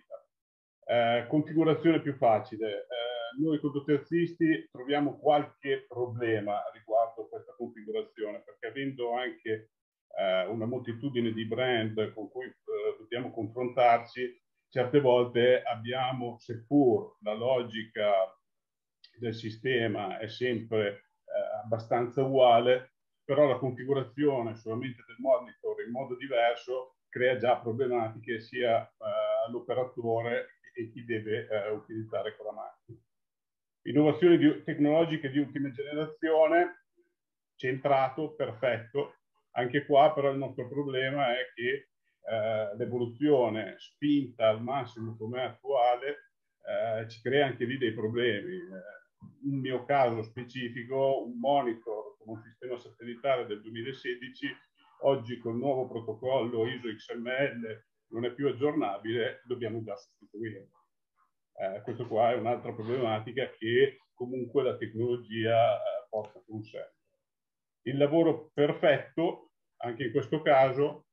azienda. Configurazione più facile. Noi contoterzisti troviamo qualche problema riguardo questa configurazione, perché avendo anche una moltitudine di brand con cui dobbiamo confrontarci, certe volte abbiamo, seppur la logica del sistema è sempre abbastanza uguale, però la configurazione solamente del monitor in modo diverso crea già problematiche sia all'operatore e chi deve utilizzare quella macchina. Innovazioni tecnologiche di ultima generazione, centrato, perfetto. Anche qua però il nostro problema è che l'evoluzione spinta al massimo come è attuale ci crea anche lì dei problemi. Un mio caso specifico, un monitor con un sistema satellitare del 2016, oggi col nuovo protocollo ISO XML non è più aggiornabile, dobbiamo già sostituirlo. Questo qua è un'altra problematica che comunque la tecnologia porta con sé. Il lavoro perfetto, anche in questo caso,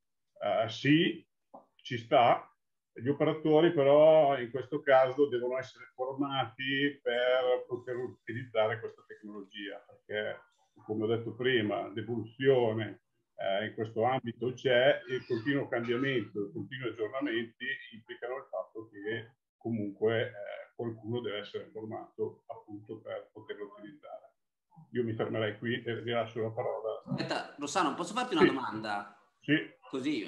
sì, ci sta. Gli operatori però in questo caso devono essere formati per poter utilizzare questa tecnologia, perché come ho detto prima l'evoluzione in questo ambito c'è e il continuo cambiamento, i continui aggiornamenti implicano il fatto che comunque qualcuno deve essere formato appunto per poterlo utilizzare. io mi fermerei qui e rilascio la parola. Aspetta, Rossano, posso farti una domanda? Sì. Così,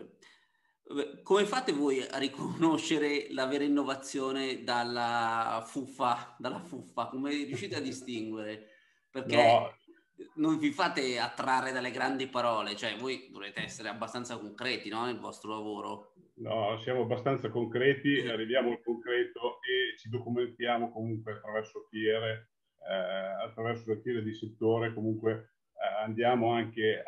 come fate voi a riconoscere la vera innovazione dalla fuffa? Come riuscite a distinguere? Perché non vi fate attrarre dalle grandi parole, cioè voi dovrete essere abbastanza concreti, no, nel vostro lavoro. No, siamo abbastanza concreti, arriviamo al concreto e ci documentiamo comunque attraverso fiere, attraverso le fiere di settore, comunque andiamo anche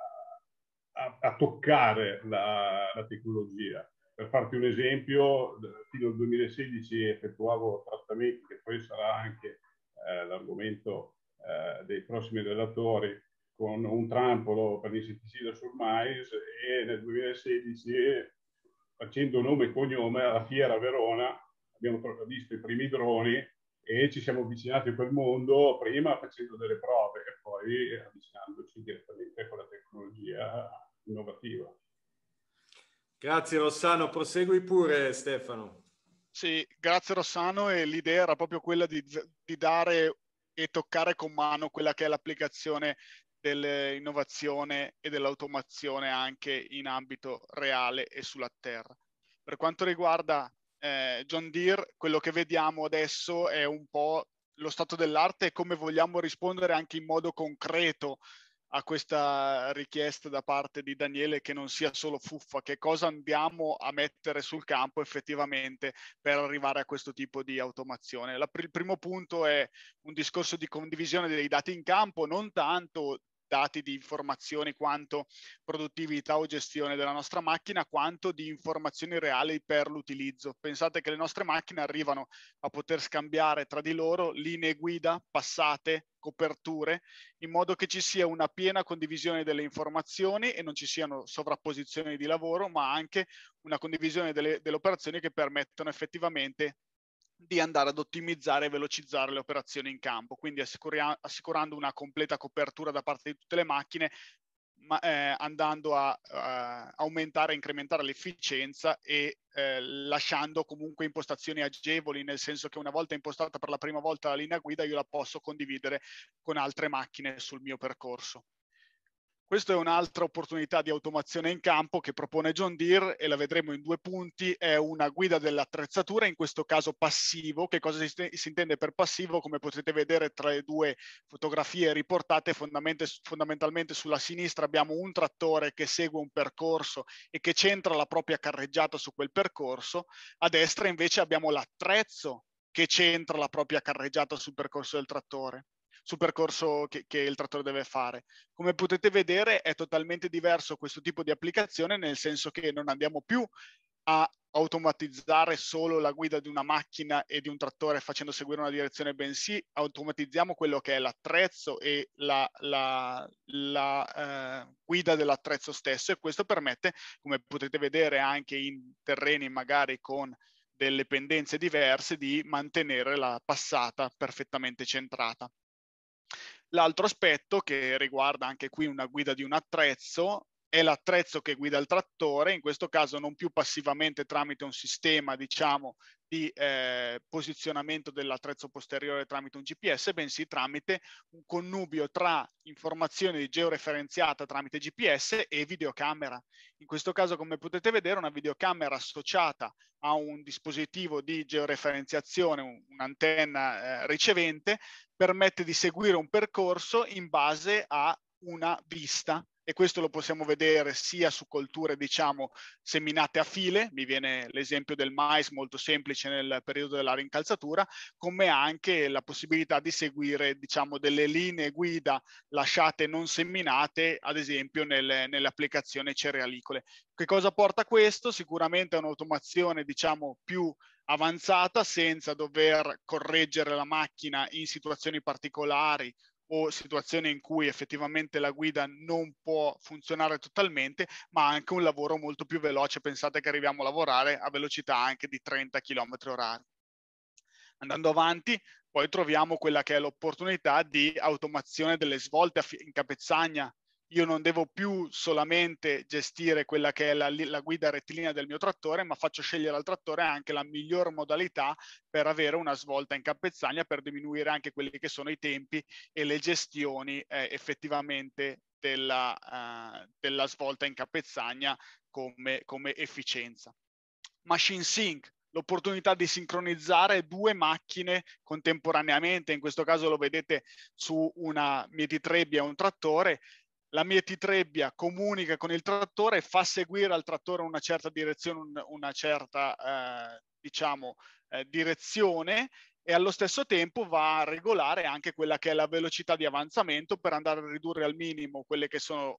a toccare la tecnologia. Per farti un esempio, fino al 2016 effettuavo trattamenti, che poi sarà anche l'argomento dei prossimi relatori, con un trampolo per l'insetticida sul mais, e nel 2016, facendo nome e cognome, alla Fiera a Verona abbiamo visto i primi droni e ci siamo avvicinati a quel mondo, prima facendo delle prove e poi avvicinandoci direttamente con la tecnologia innovativa. Grazie Rossano, prosegui pure Stefano. Sì, grazie Rossano, e l'idea era proprio quella di dare e toccare con mano quella che è l'applicazione dell'innovazione e dell'automazione anche in ambito reale e sulla terra. Per quanto riguarda John Deere, quello che vediamo adesso è un po' lo stato dell'arte e come vogliamo rispondere anche in modo concreto a questa richiesta da parte di Daniele, che non sia solo fuffa, che cosa andiamo a mettere sul campo effettivamente per arrivare a questo tipo di automazione. Il primo punto è un discorso di condivisione dei dati in campo, non tanto dati di informazioni quanto produttività o gestione della nostra macchina, quanto di informazioni reali per l'utilizzo. Pensate che le nostre macchine arrivano a poter scambiare tra di loro linee guida, passate, coperture, in modo che ci sia una piena condivisione delle informazioni e non ci siano sovrapposizioni di lavoro, ma anche una condivisione delle operazioni che permettono effettivamente di andare ad ottimizzare e velocizzare le operazioni in campo, quindi assicurando una completa copertura da parte di tutte le macchine, ma andando a aumentare e incrementare l'efficienza e lasciando comunque impostazioni agevoli, nel senso che una volta impostata per la prima volta la linea guida io la posso condividere con altre macchine sul mio percorso. Questa è un'altra opportunità di automazione in campo che propone John Deere e la vedremo in due punti. È una guida dell'attrezzatura, in questo caso passivo. Che cosa si intende per passivo? Come potete vedere tra le due fotografie riportate, fondamentalmente sulla sinistra abbiamo un trattore che segue un percorso e che centra la propria carreggiata su quel percorso. A destra invece abbiamo l'attrezzo che centra la propria carreggiata sul percorso del trattore, sul percorso che il trattore deve fare. Come potete vedere è totalmente diverso questo tipo di applicazione, nel senso che non andiamo più a automatizzare solo la guida di una macchina e di un trattore facendo seguire una direzione, bensì automatizziamo quello che è l'attrezzo e la guida dell'attrezzo stesso, e questo permette, come potete vedere anche in terreni magari con delle pendenze diverse, di mantenere la passata perfettamente centrata. L'altro aspetto che riguarda anche qui una guida di un attrezzo è l'attrezzo che guida il trattore, in questo caso non più passivamente tramite un sistema, diciamo, di posizionamento dell'attrezzo posteriore tramite un GPS, bensì tramite un connubio tra informazioni di georeferenziata tramite GPS e videocamera. In questo caso, come potete vedere, una videocamera associata a un dispositivo di georeferenziazione, un'antenna ricevente, permette di seguire un percorso in base a una vista, e questo lo possiamo vedere sia su colture, diciamo, seminate a file, mi viene l'esempio del mais molto semplice nel periodo della rincalzatura, come anche la possibilità di seguire, diciamo, delle linee guida lasciate non seminate, ad esempio nelle applicazioni cerealicole. Che cosa porta questo? Sicuramente un'automazione, diciamo, più avanzata, senza dover correggere la macchina in situazioni particolari o situazioni in cui effettivamente la guida non può funzionare totalmente, ma anche un lavoro molto più veloce. Pensate che arriviamo a lavorare a velocità anche di 30 km/h. Andando avanti, poi troviamo quella che è l'opportunità di automazione delle svolte in capezzagna io non devo più solamente gestire quella che è la guida rettilinea del mio trattore, ma faccio scegliere al trattore anche la miglior modalità per avere una svolta in capezzaglia, per diminuire anche quelli che sono i tempi e le gestioni effettivamente della svolta in capezzagna come efficienza. Machine sync, l'opportunità di sincronizzare due macchine contemporaneamente, in questo caso lo vedete su una mietitrebbia e un trattore. La mietitrebbia comunica con il trattore e fa seguire al trattore una certa direzione, una certa direzione, e allo stesso tempo va a regolare anche quella che è la velocità di avanzamento per andare a ridurre al minimo quelle che sono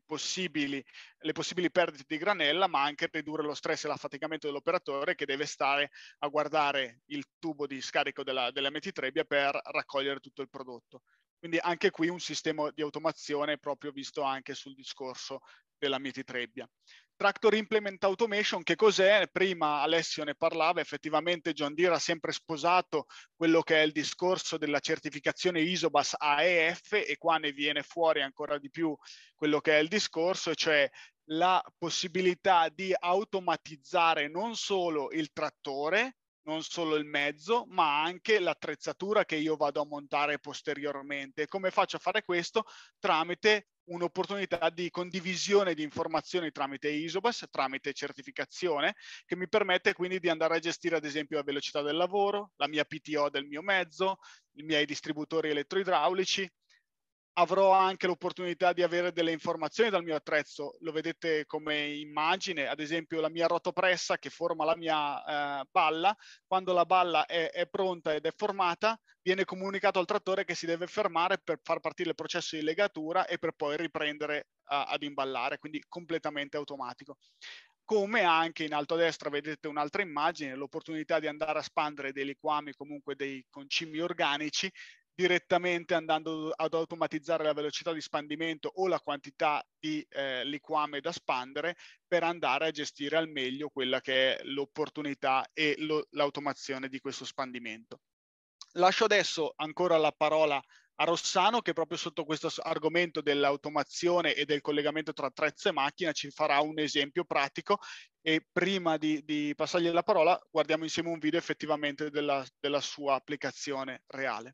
le possibili perdite di granella, ma anche ridurre lo stress e l'affaticamento dell'operatore, che deve stare a guardare il tubo di scarico della mietitrebbia per raccogliere tutto il prodotto. Quindi anche qui un sistema di automazione proprio visto anche sul discorso della mietitrebbia. Tractor Implement Automation, che cos'è? Prima Alessio ne parlava, effettivamente John Deere ha sempre sposato quello che è il discorso della certificazione Isobus AEF, e qua ne viene fuori ancora di più quello che è il discorso, cioè la possibilità di automatizzare non solo il trattore, non solo il mezzo, ma anche l'attrezzatura che io vado a montare posteriormente. Come faccio a fare questo? Tramite un'opportunità di condivisione di informazioni tramite Isobus, tramite certificazione, che mi permette quindi di andare a gestire ad esempio la velocità del lavoro, la mia PTO del mio mezzo, i miei distributori elettroidraulici. Avrò anche l'opportunità di avere delle informazioni dal mio attrezzo, lo vedete come immagine, ad esempio la mia rotopressa che forma la mia balla. Quando la balla è pronta ed è formata, viene comunicato al trattore che si deve fermare per far partire il processo di legatura e per poi riprendere ad imballare, quindi completamente automatico. Come anche in alto a destra vedete un'altra immagine, l'opportunità di andare a spandere dei liquami, comunque dei concimi organici, direttamente andando ad automatizzare la velocità di spandimento o la quantità di liquame da spandere, per andare a gestire al meglio quella che è l'opportunità e l'automazione di questo spandimento. Lascio adesso ancora la parola a Rossano, che proprio sotto questo argomento dell'automazione e del collegamento tra attrezzo e macchina ci farà un esempio pratico, e prima di passargli la parola guardiamo insieme un video effettivamente della sua applicazione reale.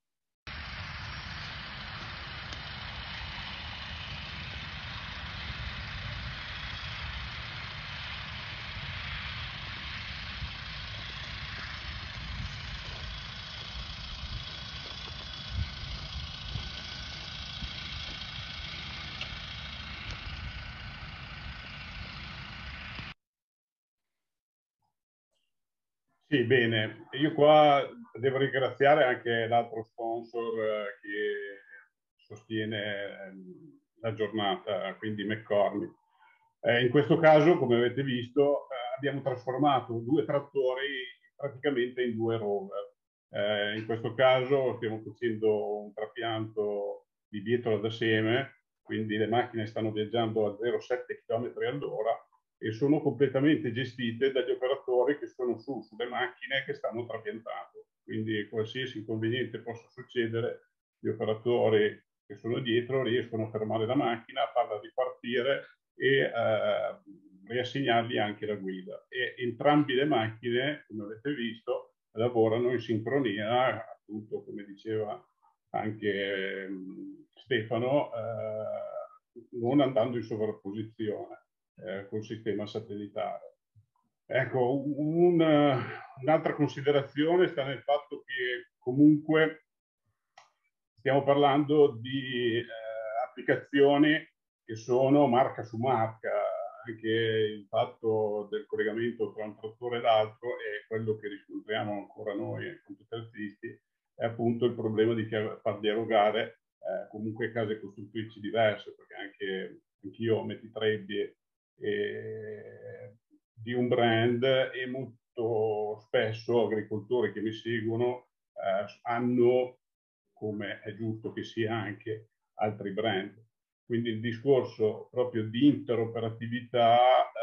Sì, bene. Io qua devo ringraziare anche l'altro sponsor che sostiene la giornata, quindi McCormick. In questo caso, come avete visto, abbiamo trasformato due trattori praticamente in due rover. In questo caso stiamo facendo un trapianto di bietola da seme, quindi le macchine stanno viaggiando a 0,7 km all'ora e sono completamente gestite dagli operatori che sono sulle macchine che stanno trapiantando. Quindi qualsiasi inconveniente possa succedere, gli operatori che sono dietro riescono a fermare la macchina, a farla ripartire e riassegnargli anche la guida. E entrambe le macchine, come avete visto, lavorano in sincronia, appunto come diceva anche Stefano, non andando in sovrapposizione col sistema satellitare. Ecco, un'altra considerazione sta nel fatto che comunque stiamo parlando di applicazioni che sono marca su marca. Anche il fatto del collegamento tra un trattore e l'altro è quello che riscontriamo ancora noi computeristi, è appunto il problema di far dialogare comunque case costruttrici diverse, perché anch'io ho mettitrebbie di un brand e molto spesso agricoltori che mi seguono hanno, come è giusto che sia, anche altri brand. Quindi il discorso proprio di interoperatività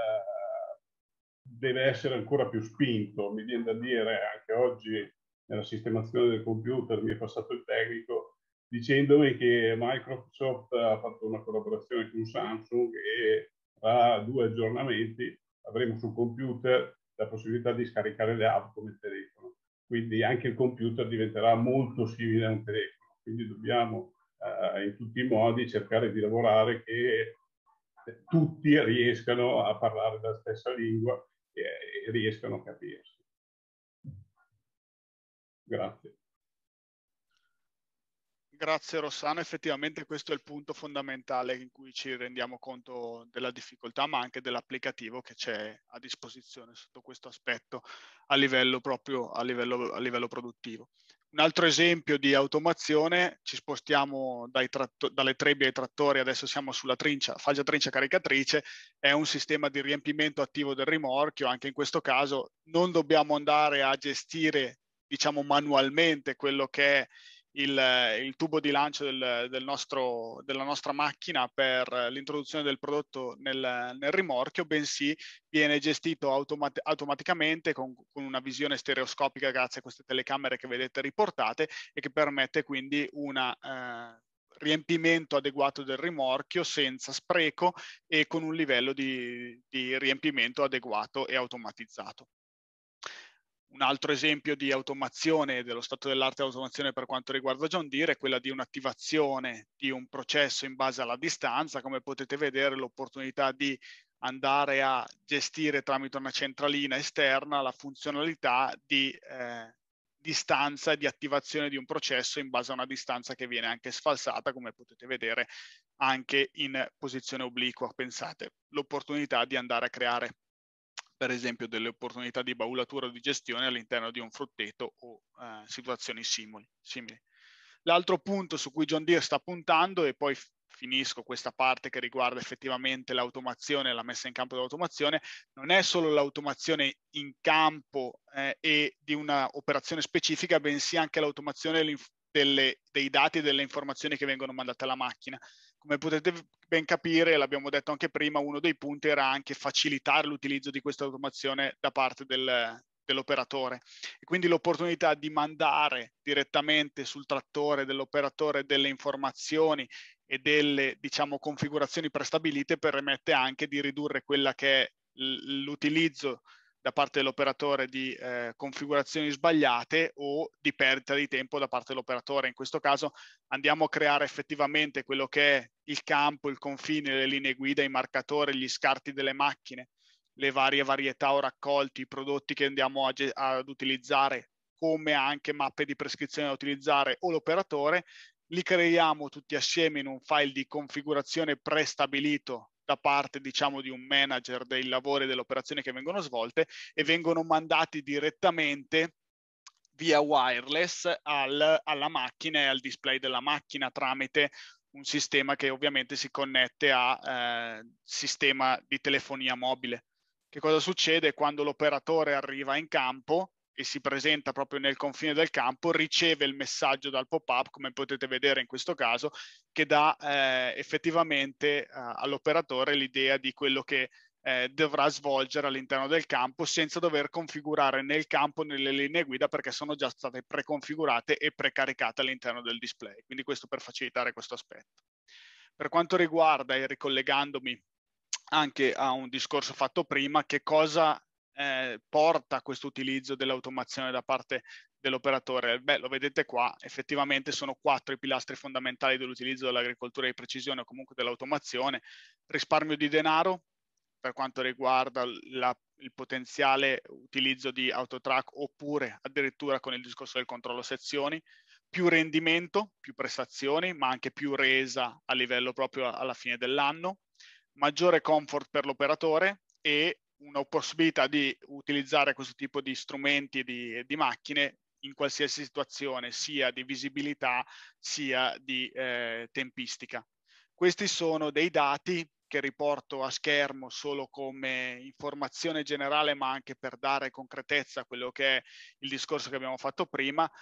deve essere ancora più spinto. Mi viene da dire, anche oggi nella sistemazione del computer mi è passato il tecnico, dicendomi che Microsoft ha fatto una collaborazione con Samsung e tra 2 aggiornamenti avremo sul computer la possibilità di scaricare le app come telefono. Quindi anche il computer diventerà molto simile a un telefono. Quindi dobbiamo in tutti i modi cercare di lavorare che tutti riescano a parlare la stessa lingua e riescano a capirsi. Grazie. Grazie Rossano, effettivamente questo è il punto fondamentale in cui ci rendiamo conto della difficoltà, ma anche dell'applicativo che c'è a disposizione sotto questo aspetto a livello proprio a livello produttivo. Un altro esempio di automazione, ci spostiamo dalle trebbie ai trattori, adesso siamo sulla falgia trincia caricatrice, è un sistema di riempimento attivo del rimorchio. Anche in questo caso non dobbiamo andare a gestire, diciamo, manualmente quello che è il tubo di lancio della nostra macchina per l'introduzione del prodotto nel rimorchio, bensì viene gestito automaticamente con una visione stereoscopica grazie a queste telecamere che vedete riportate e che permette quindi un riempimento adeguato del rimorchio senza spreco e con un livello di riempimento adeguato e automatizzato. Un altro esempio di automazione, dello stato dell'arte dell'automazione per quanto riguarda John Deere, è quella di un'attivazione di un processo in base alla distanza. Come potete vedere, l'opportunità di andare a gestire tramite una centralina esterna la funzionalità di distanza e di attivazione di un processo in base a una distanza che viene anche sfalsata, come potete vedere anche in posizione obliqua. Pensate, l'opportunità di andare a creare per esempio delle opportunità di baulatura o di gestione all'interno di un frutteto o situazioni simili. L'altro punto su cui John Deere sta puntando, e poi finisco questa parte che riguarda effettivamente l'automazione e la messa in campo dell'automazione, non è solo l'automazione in campo e di una operazione specifica, bensì anche l'automazione dei dati e delle informazioni che vengono mandate alla macchina. Come potete ben capire, l'abbiamo detto anche prima, uno dei punti era anche facilitare l'utilizzo di questa automazione da parte dell'operatore, e quindi l'opportunità di mandare direttamente sul trattore dell'operatore delle informazioni e delle, diciamo, configurazioni prestabilite permette anche di ridurre quella che è l'utilizzo da parte dell'operatore di configurazioni sbagliate o di perdita di tempo da parte dell'operatore. In questo caso andiamo a creare effettivamente quello che è il campo, il confine, le linee guida, i marcatori, gli scarti delle macchine, le varie varietà o raccolti, i prodotti che andiamo ad utilizzare, come anche mappe di prescrizione da utilizzare o l'operatore. Li creiamo tutti assieme in un file di configurazione prestabilito da parte, diciamo, di un manager dei lavori e delle operazioni che vengono svolte e vengono mandati direttamente via wireless alla macchina e al display della macchina tramite un sistema che ovviamente si connette a sistema di telefonia mobile. Che cosa succede quando l'operatore arriva in campo e si presenta proprio nel confine del campo? Riceve il messaggio dal pop-up, come potete vedere in questo caso, che dà effettivamente all'operatore l'idea di quello che dovrà svolgere all'interno del campo, senza dover configurare nel campo, nelle linee guida, perché sono già state preconfigurate e precaricate all'interno del display. Quindi questo per facilitare questo aspetto. Per quanto riguarda, e ricollegandomi anche a un discorso fatto prima, che cosa porta questo utilizzo dell'automazione da parte dell'operatore? Beh, lo vedete qua, effettivamente sono 4 i pilastri fondamentali dell'utilizzo dell'agricoltura di precisione o comunque dell'automazione: risparmio di denaro per quanto riguarda il potenziale utilizzo di autotrack, oppure addirittura con il discorso del controllo sezioni, più rendimento, più prestazioni, ma anche più resa a livello proprio alla fine dell'anno, maggiore comfort per l'operatore e una possibilità di utilizzare questo tipo di strumenti e di macchine in qualsiasi situazione, sia di visibilità sia di tempistica. Questi sono dei dati che riporto a schermo solo come informazione generale, ma anche per dare concretezza a quello che è il discorso che abbiamo fatto prima.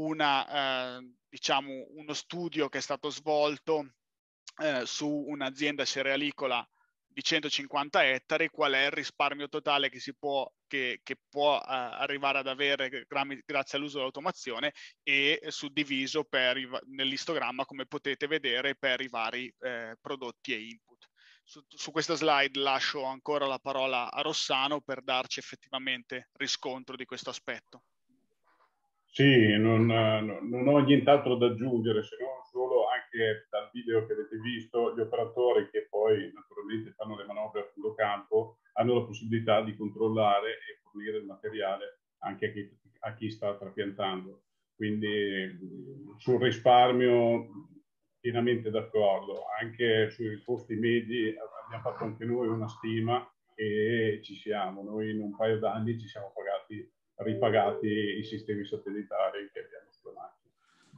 Diciamo, uno studio che è stato svolto su un'azienda cerealicola di 150 ettari, qual è il risparmio totale che può arrivare ad avere grazie all'uso dell'automazione, e suddiviso nell'istogramma, come potete vedere, per i vari prodotti e input. Su questa slide lascio ancora la parola a Rossano per darci effettivamente riscontro di questo aspetto. Sì, non ho nient'altro da aggiungere, se non solo, anche dal video che avete visto, gli operatori, che poi naturalmente fanno le manovre a fondo campo, hanno la possibilità di controllare e fornire il materiale anche a chi sta trapiantando. Quindi sul risparmio pienamente d'accordo. Anche sui costi medi abbiamo fatto anche noi una stima e ci siamo. Noi in un paio d'anni ci siamo ripagati i sistemi satellitari che abbiamo sulle macchine.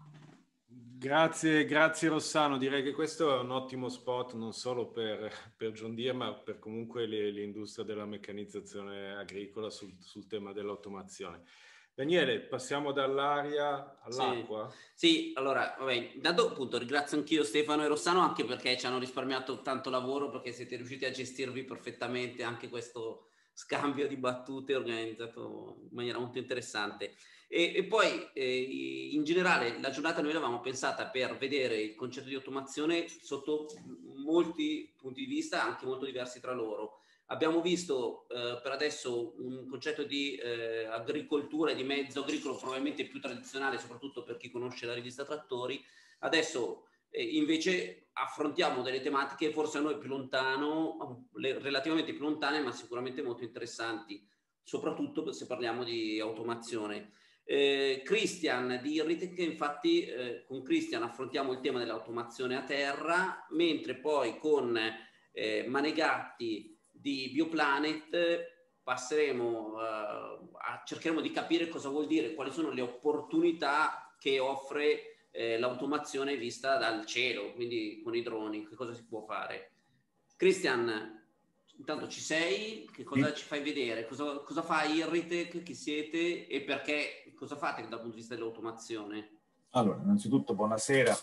Grazie Rossano, direi che questo è un ottimo spot non solo per John Deere, ma per comunque l'industria della meccanizzazione agricola sul tema dell'automazione. Daniele, passiamo dall'aria all'acqua? Sì, allora, vabbè, intanto appunto ringrazio anch'io Stefano e Rossano, anche perché ci hanno risparmiato tanto lavoro, perché siete riusciti a gestirvi perfettamente anche questo scambio di battute organizzato in maniera molto interessante. E poi in generale la giornata noi l'avevamo pensata per vedere il concetto di automazione sotto molti punti di vista, anche molto diversi tra loro. Abbiamo visto per adesso un concetto di agricoltura e di mezzo agricolo probabilmente più tradizionale, soprattutto per chi conosce la rivista Trattori. Adesso invece affrontiamo delle tematiche forse a noi più lontano, relativamente più lontane, ma sicuramente molto interessanti, soprattutto se parliamo di automazione. Christian di Irritec, infatti con Christian affrontiamo il tema dell'automazione a terra, mentre poi con Manegatti di Bioplanet passeremo cercheremo di capire cosa vuol dire, quali sono le opportunità che offre l'automazione vista dal cielo, quindi con i droni, che cosa si può fare. Christian, intanto ci sei, che cosa ci fai vedere, cosa fa Irritec, chi siete e perché, cosa fate dal punto di vista dell'automazione? Allora, innanzitutto buonasera,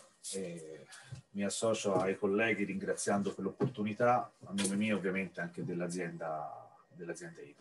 mi associo ai colleghi ringraziando per l'opportunità, a nome mio ovviamente anche dell'azienda Irritec.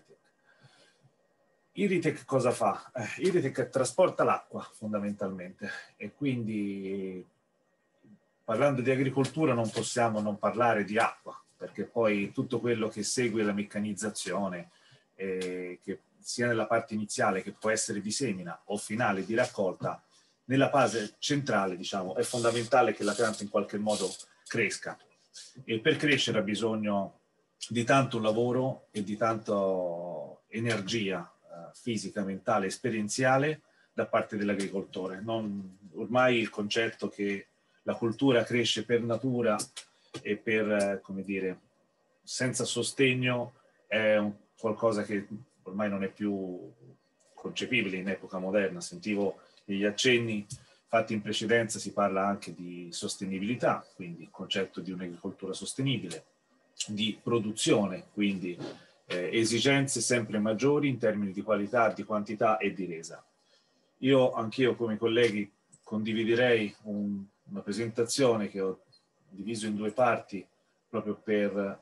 Irritec cosa fa? Irritec trasporta l'acqua fondamentalmente, e quindi parlando di agricoltura non possiamo non parlare di acqua, perché poi tutto quello che segue la meccanizzazione, che sia nella parte iniziale, che può essere di semina, o finale di raccolta, nella fase centrale, diciamo, è fondamentale che la pianta in qualche modo cresca, e per crescere ha bisogno di tanto lavoro e di tanto energia fisica, mentale, esperienziale da parte dell'agricoltore. Ormai il concetto che la coltura cresce per natura e per, come dire, senza sostegno è qualcosa che ormai non è più concepibile in epoca moderna. Sentivo negli accenni fatti in precedenza, si parla anche di sostenibilità, quindi il concetto di un'agricoltura sostenibile, di produzione, quindi esigenze sempre maggiori in termini di qualità, di quantità e di resa. Anch'io come i colleghi condividerei una presentazione che ho diviso in due parti proprio per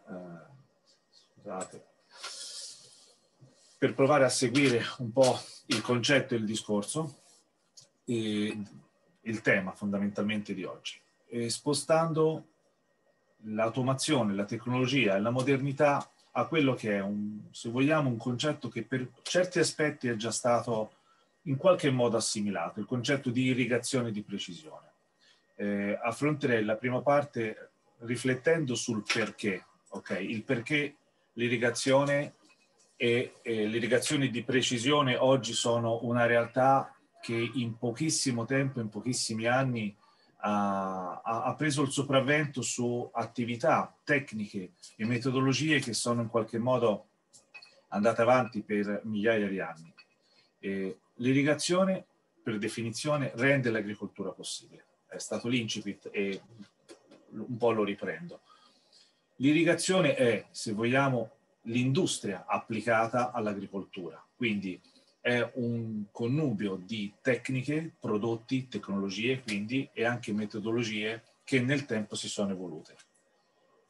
provare a seguire un po' il concetto e il discorso e il tema fondamentalmente di oggi, spostando l'automazione, la tecnologia e la modernità a quello che è se vogliamo, un concetto che per certi aspetti è già stato in qualche modo assimilato, il concetto di irrigazione di precisione. Affronterei la prima parte riflettendo sul perché, ok? Il perché l'irrigazione e l'irrigazione di precisione oggi sono una realtà che in pochissimo tempo, in pochissimi anni, ha preso il sopravvento su attività, tecniche e metodologie che sono in qualche modo andate avanti per migliaia di anni. L'irrigazione, per definizione, rende l'agricoltura possibile. È stato l'incipit e un po' lo riprendo. L'irrigazione è, se vogliamo, l'industria applicata all'agricoltura, quindi è un connubio di tecniche, prodotti, tecnologie, quindi, e anche metodologie che nel tempo si sono evolute.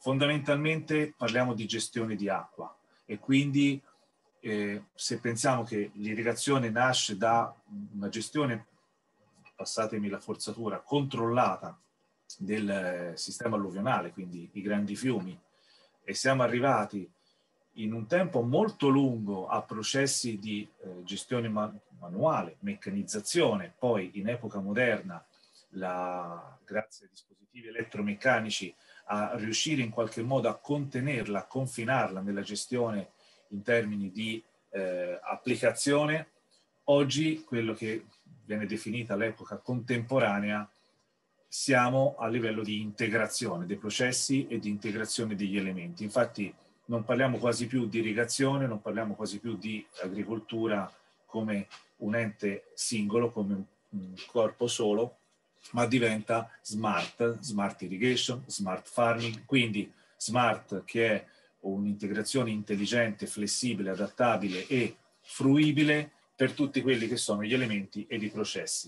Fondamentalmente parliamo di gestione di acqua e quindi se pensiamo che l'irrigazione nasce da una gestione, passatemi la forzatura, controllata del sistema alluvionale, quindi i grandi fiumi, e siamo arrivati in un tempo molto lungo a processi di gestione manuale, meccanizzazione, poi in epoca moderna, grazie ai dispositivi elettromeccanici, a riuscire in qualche modo a contenerla, a confinarla nella gestione in termini di applicazione. Oggi, quello che viene definita l'epoca contemporanea, siamo a livello di integrazione dei processi e di integrazione degli elementi. Infatti non parliamo quasi più di irrigazione, non parliamo quasi più di agricoltura come un ente singolo, come un corpo solo, ma diventa smart irrigation, smart farming, quindi smart che è un'integrazione intelligente, flessibile, adattabile e fruibile per tutti quelli che sono gli elementi ed i processi.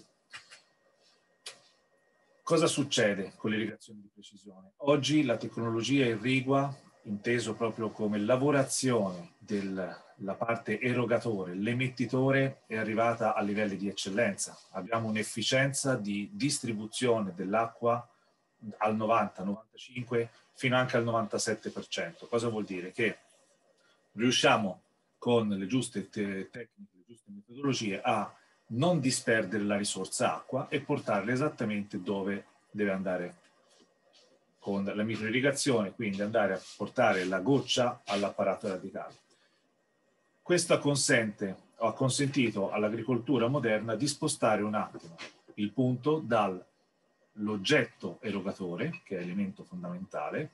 Cosa succede con l'irrigazione di precisione? Oggi la tecnologia irrigua, inteso proprio come lavorazione della parte erogatore, l'emettitore, è arrivata a livelli di eccellenza. Abbiamo un'efficienza di distribuzione dell'acqua al 90, 95, fino anche al 97%. Cosa vuol dire? Che riusciamo con le giuste tecniche, le giuste metodologie a non disperdere la risorsa acqua e portarla esattamente dove deve andare con la microirrigazione, quindi andare a portare la goccia all'apparato radicale. Questo ha consentito all'agricoltura moderna di spostare un attimo il punto dall'oggetto erogatore, che è elemento fondamentale,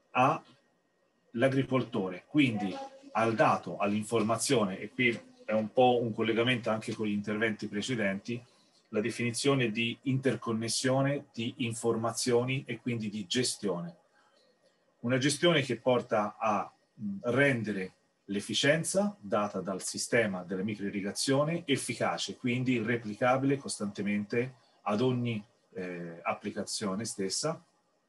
all'agricoltore, quindi al dato, all'informazione, e qui è un po' un collegamento anche con gli interventi precedenti, la definizione di interconnessione di informazioni e quindi di gestione. Una gestione che porta a rendere l'efficienza data dal sistema della microirrigazione efficace, quindi replicabile costantemente ad ogni applicazione stessa,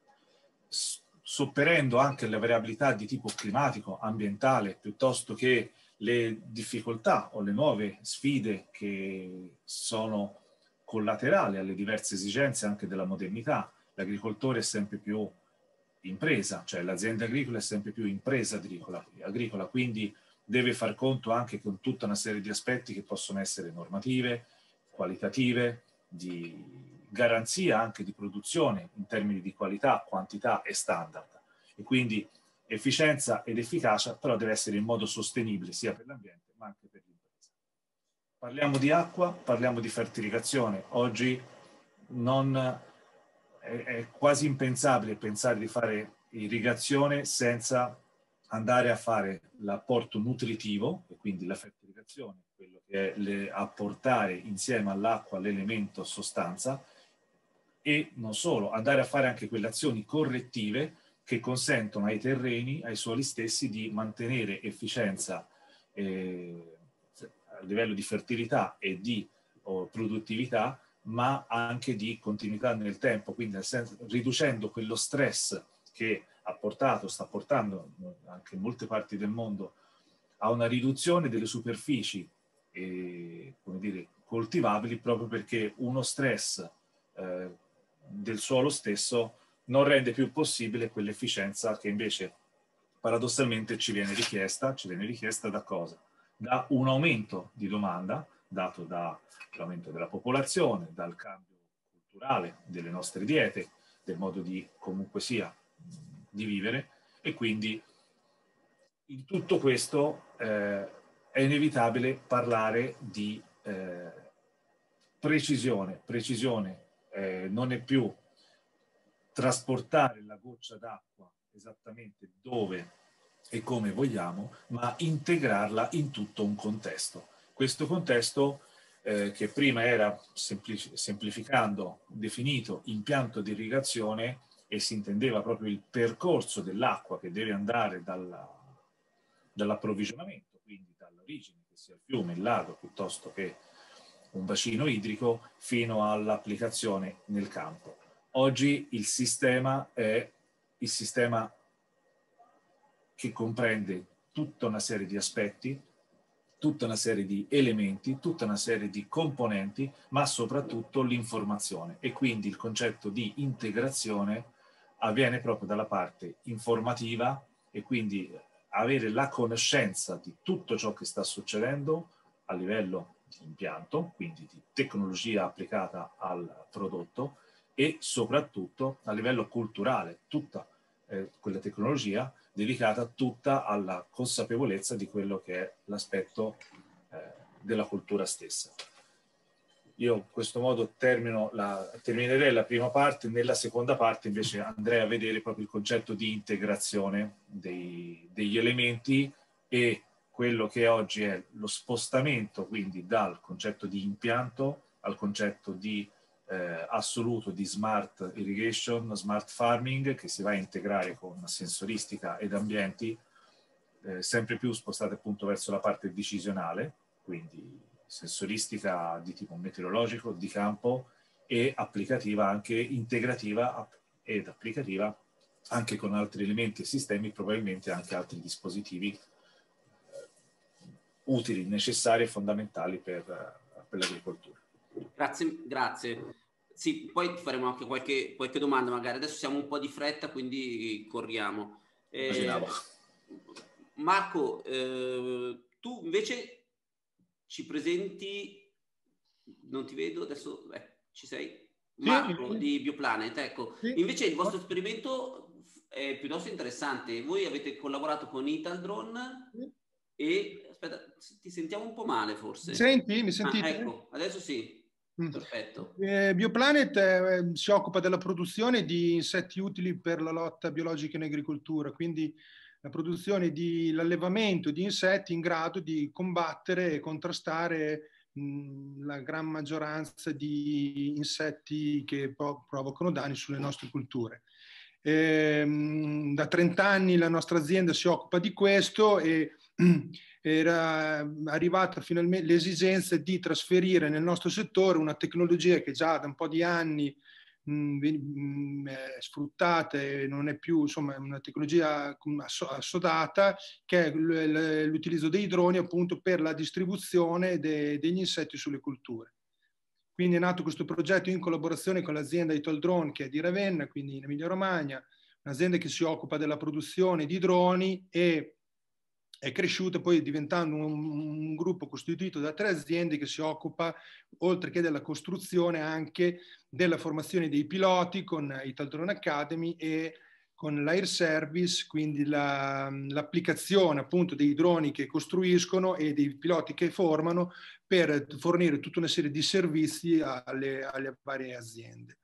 sopperendo anche le variabilità di tipo climatico, ambientale, piuttosto che le difficoltà o le nuove sfide che sono collaterali alle diverse esigenze anche della modernità. L'agricoltore è sempre più impresa, cioè l'azienda agricola è sempre più impresa agricola, quindi deve far conto anche con tutta una serie di aspetti che possono essere normative, qualitative, di garanzia anche di produzione in termini di qualità, quantità e standard. E quindi efficienza ed efficacia, però deve essere in modo sostenibile sia per l'ambiente ma anche per l'impresa. Parliamo di acqua, parliamo di fertilizazione. Oggi è quasi impensabile pensare di fare irrigazione senza andare a fare l'apporto nutritivo, e quindi la fertilizazione, quello che è apportare insieme all'acqua l'elemento sostanza, e non solo, andare a fare anche quelle azioni correttive che consentono ai terreni, ai suoli stessi, di mantenere efficienza a livello di fertilità e di produttività, ma anche di continuità nel tempo, quindi nel senso, riducendo quello stress che sta portando anche in molte parti del mondo a una riduzione delle superfici come dire, coltivabili, proprio perché uno stress del suolo stesso non rende più possibile quell'efficienza che invece paradossalmente ci viene richiesta da cosa? Da un aumento di domanda dato dall'aumento della popolazione, dal cambio culturale delle nostre diete, del modo di comunque sia di vivere, e quindi in tutto questo è inevitabile parlare di precisione. Precisione non è più trasportare la goccia d'acqua esattamente dove e come vogliamo, ma integrarla in tutto un contesto. Questo contesto che prima era, semplificando, definito impianto di irrigazione, e si intendeva proprio il percorso dell'acqua che deve andare dall'approvvigionamento, quindi dall'origine, che sia il fiume, il lago, piuttosto che un bacino idrico, fino all'applicazione nel campo. Oggi il sistema è il sistema che comprende tutta una serie di aspetti, tutta una serie di elementi, tutta una serie di componenti, ma soprattutto l'informazione. E quindi il concetto di integrazione avviene proprio dalla parte informativa, e quindi avere la conoscenza di tutto ciò che sta succedendo a livello di impianto, quindi di tecnologia applicata al prodotto, e soprattutto a livello culturale, tutta quella tecnologia dedicata tutta alla consapevolezza di quello che è l'aspetto della cultura stessa. Io in questo modo terminerei la prima parte. Nella seconda parte invece andrei a vedere proprio il concetto di integrazione degli elementi e quello che oggi è lo spostamento quindi dal concetto di impianto al concetto di assoluto di smart irrigation, smart farming, che si va a integrare con sensoristica ed ambienti sempre più spostate appunto verso la parte decisionale, quindi sensoristica di tipo meteorologico, di campo, e applicativa anche integrativa ed applicativa anche con altri elementi e sistemi, probabilmente anche altri dispositivi utili, necessari e fondamentali per l'agricoltura. Grazie. Sì, poi faremo anche qualche domanda magari. Adesso siamo un po' di fretta, quindi corriamo. Marco, tu invece ci presenti, non ti vedo adesso, ci sei? Marco di Bioplanet, ecco. Sì. Invece il vostro esperimento è piuttosto interessante. Voi avete collaborato con Italdrone e, aspetta, ti sentiamo un po' male forse. Senti? Mi sentite? Ecco, adesso sì. Perfetto. Bioplanet si occupa della produzione di insetti utili per la lotta biologica in agricoltura, quindi la produzione l'allevamento di insetti in grado di combattere e contrastare la gran maggioranza di insetti che provocano danni sulle nostre culture. Da 30 anni la nostra azienda si occupa di questo e era arrivata finalmente l'esigenza di trasferire nel nostro settore una tecnologia che già da un po' di anni è sfruttata e non è più, insomma, una tecnologia assodata, che è l'utilizzo dei droni appunto per la distribuzione degli insetti sulle culture. Quindi è nato questo progetto in collaborazione con l'azienda Italdrone, che è di Ravenna, quindi in Emilia Romagna, un'azienda che si occupa della produzione di droni, e è cresciuta poi diventando un gruppo costituito da 3 aziende che si occupa, oltre che della costruzione, anche della formazione dei piloti con Italdrone Academy e con l'Air Service, quindi l'applicazione appunto dei droni che costruiscono e dei piloti che formano per fornire tutta una serie di servizi alle varie aziende.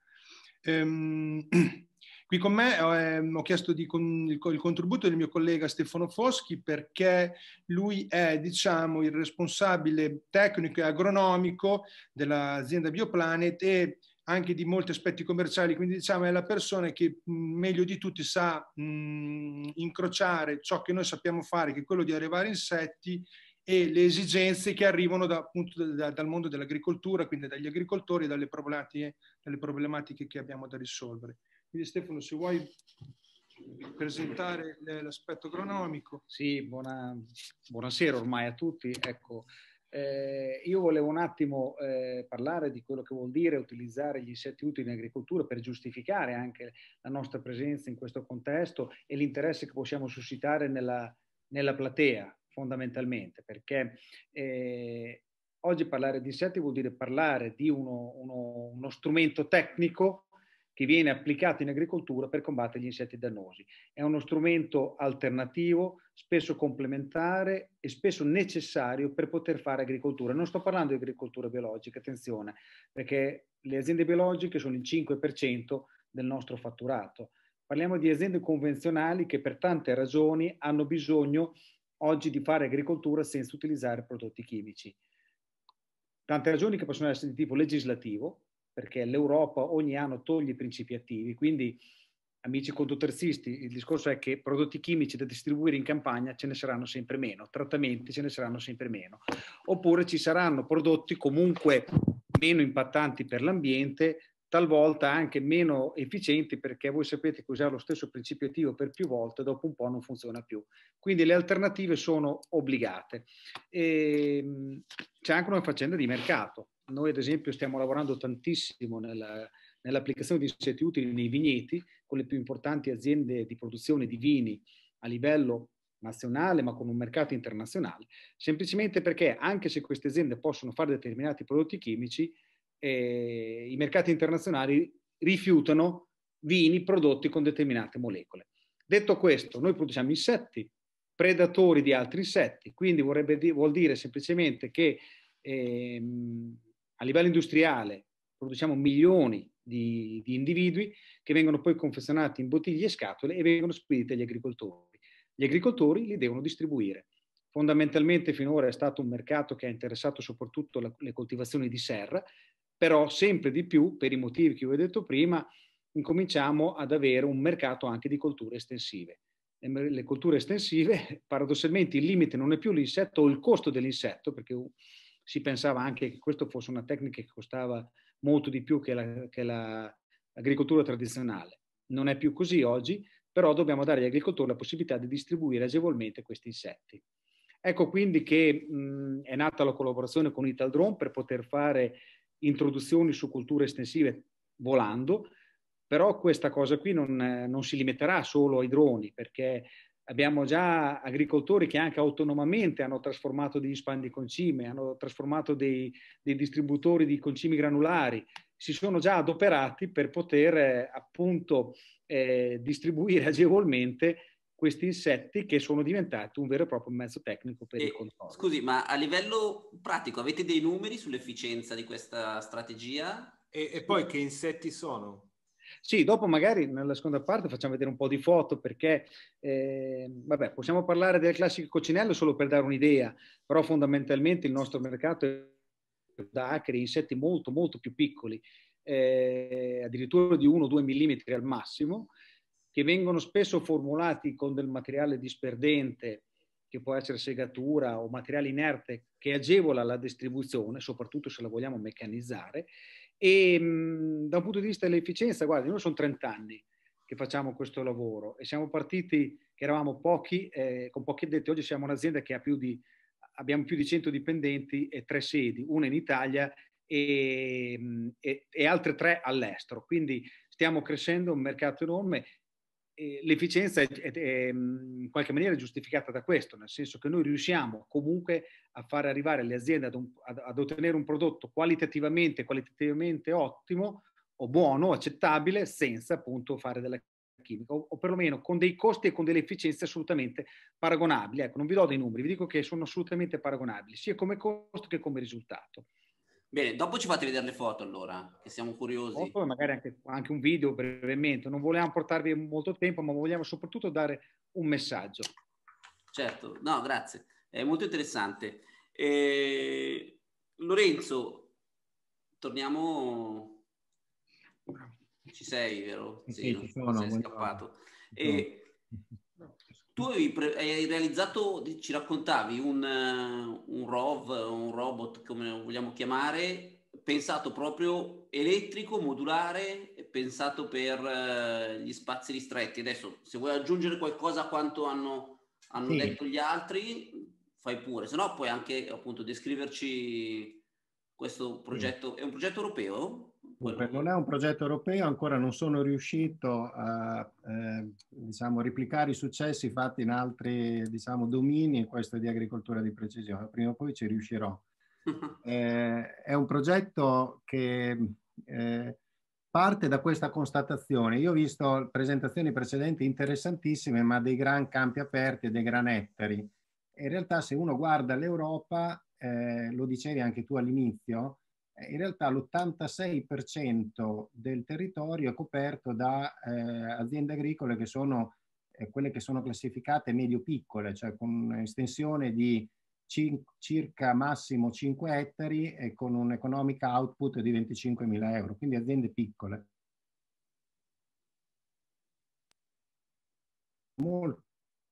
Qui con me ho chiesto il contributo del mio collega Stefano Foschi, perché lui è, diciamo, il responsabile tecnico e agronomico dell'azienda Bioplanet e anche di molti aspetti commerciali, quindi diciamo è la persona che meglio di tutti sa incrociare ciò che noi sappiamo fare, che è quello di allevare insetti, e le esigenze che arrivano appunto dal mondo dell'agricoltura, quindi dagli agricoltori e dalle problematiche che abbiamo da risolvere. Quindi Stefano, se vuoi presentare l'aspetto agronomico. Sì, buonasera ormai a tutti. Ecco, io volevo un attimo parlare di quello che vuol dire utilizzare gli insetti utili in agricoltura per giustificare anche la nostra presenza in questo contesto e l'interesse che possiamo suscitare nella platea, fondamentalmente, perché oggi parlare di insetti vuol dire parlare di uno strumento tecnico che viene applicato in agricoltura per combattere gli insetti dannosi. È uno strumento alternativo, spesso complementare e spesso necessario per poter fare agricoltura. Non sto parlando di agricoltura biologica, attenzione, perché le aziende biologiche sono il 5% del nostro fatturato. Parliamo di aziende convenzionali che per tante ragioni hanno bisogno oggi di fare agricoltura senza utilizzare prodotti chimici. Tante ragioni che possono essere di tipo legislativo, perché l'Europa ogni anno toglie i principi attivi, quindi amici condoterzisti, il discorso è che prodotti chimici da distribuire in campagna ce ne saranno sempre meno, trattamenti ce ne saranno sempre meno, oppure ci saranno prodotti comunque meno impattanti per l'ambiente, talvolta anche meno efficienti, perché voi sapete che usare lo stesso principio attivo per più volte dopo un po' non funziona più. Quindi le alternative sono obbligate. C'è anche una faccenda di mercato. Noi ad esempio stiamo lavorando tantissimo nell'applicazione di insetti utili nei vigneti, con le più importanti aziende di produzione di vini a livello nazionale, ma con un mercato internazionale, semplicemente perché anche se queste aziende possono fare determinati prodotti chimici, i mercati internazionali rifiutano vini prodotti con determinate molecole. Detto questo, noi produciamo insetti, predatori di altri insetti, quindi vuol dire semplicemente che a livello industriale produciamo milioni di individui che vengono poi confezionati in bottiglie e scatole e vengono spediti agli agricoltori. Gli agricoltori li devono distribuire. Fondamentalmente finora è stato un mercato che ha interessato soprattutto le coltivazioni di serra, però sempre di più, per i motivi che vi ho detto prima, incominciamo ad avere un mercato anche di colture estensive. Le colture estensive, paradossalmente, il limite non è più l'insetto o il costo dell'insetto, perché si pensava anche che questo fosse una tecnica che costava molto di più che l'agricoltura tradizionale. Non è più così oggi, però dobbiamo dare agli agricoltori la possibilità di distribuire agevolmente questi insetti. Ecco quindi che è nata la collaborazione con Italdrone per poter fare introduzioni su culture estensive volando, però questa cosa qui non si limiterà solo ai droni, perché abbiamo già agricoltori che anche autonomamente hanno trasformato degli span di concime, hanno trasformato dei distributori di concimi granulari, si sono già adoperati per poter appunto distribuire agevolmente questi insetti che sono diventati un vero e proprio mezzo tecnico per il controllo. Scusi, ma a livello pratico avete dei numeri sull'efficienza di questa strategia? E poi che insetti sono? Sì, dopo magari nella seconda parte facciamo vedere un po' di foto perché, vabbè, possiamo parlare delle classiche coccinelle solo per dare un'idea, però fondamentalmente il nostro mercato è da acri insetti molto, molto più piccoli, addirittura di 1-2 mm al massimo, che vengono spesso formulati con del materiale disperdente, che può essere segatura o materiale inerte, che agevola la distribuzione, soprattutto se la vogliamo meccanizzare. E da un punto di vista dell'efficienza, guardi, noi sono 30 anni che facciamo questo lavoro e siamo partiti che eravamo pochi, con pochi addetti. Oggi siamo un'azienda che abbiamo più di 100 dipendenti e 3 sedi, una in Italia e altre 3 all'estero. Quindi stiamo crescendo, un mercato enorme. L'efficienza è in qualche maniera giustificata da questo, nel senso che noi riusciamo comunque a far arrivare le aziende ad ottenere un prodotto qualitativamente ottimo o buono, accettabile, senza appunto fare della chimica, o perlomeno con dei costi e con delle efficienze assolutamente paragonabili. Ecco, non vi do dei numeri, vi dico che sono assolutamente paragonabili, sia come costo che come risultato. Bene, dopo ci fate vedere le foto allora, che siamo curiosi. Foto e magari anche un video brevemente. Non volevamo portarvi molto tempo, ma vogliamo soprattutto dare un messaggio. Certo, no, grazie. È molto interessante. Lorenzo, torniamo... Ci sei, vero? Sì, ci sono. Sei scappato. Tu hai realizzato, ci raccontavi, un ROV, un robot, come lo vogliamo chiamare, pensato proprio elettrico, modulare, pensato per gli spazi ristretti. Adesso, se vuoi aggiungere qualcosa a quanto hanno Sì. detto gli altri, fai pure. Se no, puoi anche appunto descriverci questo progetto. Sì. È un progetto europeo? Non è un progetto europeo, ancora non sono riuscito a diciamo, replicare i successi fatti in altri domini, questo di agricoltura di precisione. Prima o poi ci riuscirò. È un progetto che parte da questa constatazione. Io ho visto presentazioni precedenti interessantissime, ma dei gran campi aperti e dei gran ettari. In realtà se uno guarda l'Europa, lo dicevi anche tu all'inizio, in realtà l'86% del territorio è coperto da aziende agricole che sono quelle che sono classificate medio-piccole, cioè con un'estensione di circa massimo 5 ettari e con un economic output di 25.000 euro, quindi aziende piccole. Molto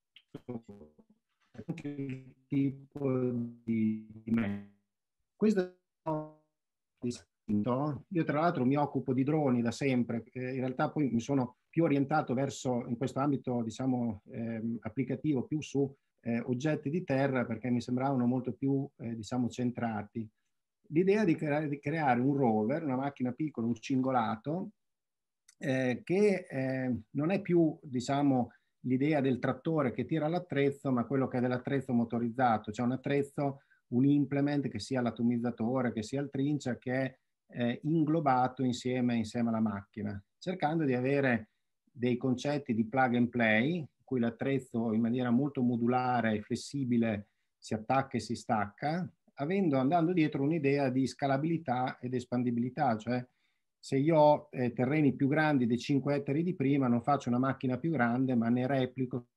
anche il tipo di questo Io tra l'altro mi occupo di droni da sempre, in realtà poi mi sono più orientato verso, in questo ambito diciamo applicativo, più su oggetti di terra, perché mi sembravano molto più diciamo centrati. L'idea di creare un rover, una macchina piccola, un cingolato, che non è più diciamo l'idea del trattore che tira l'attrezzo, ma quello che è dell'attrezzo motorizzato, cioè un attrezzo, un implement, che sia l'atomizzatore, che sia il trincia, che è inglobato insieme alla macchina, cercando di avere dei concetti di plug and play, in cui l'attrezzo in maniera molto modulare e flessibile si attacca e si stacca, andando dietro un'idea di scalabilità ed espandibilità, cioè se io ho terreni più grandi dei 5 ettari di prima, non faccio una macchina più grande, ma ne replico.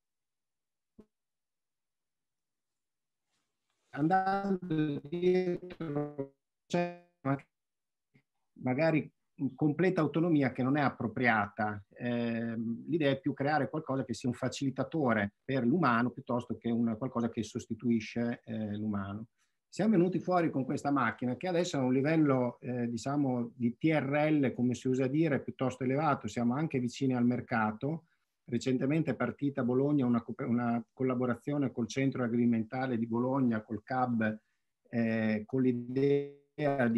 Andando dietro, c'è magari completa autonomia che non è appropriata. L'idea è più creare qualcosa che sia un facilitatore per l'umano piuttosto che qualcosa che sostituisce l'umano. Siamo venuti fuori con questa macchina che adesso ha un livello diciamo di TRL, come si usa dire, piuttosto elevato. Siamo anche vicini al mercato. Recentemente è partita a Bologna una collaborazione col Centro Agrimentale di Bologna, col CAB, con l'idea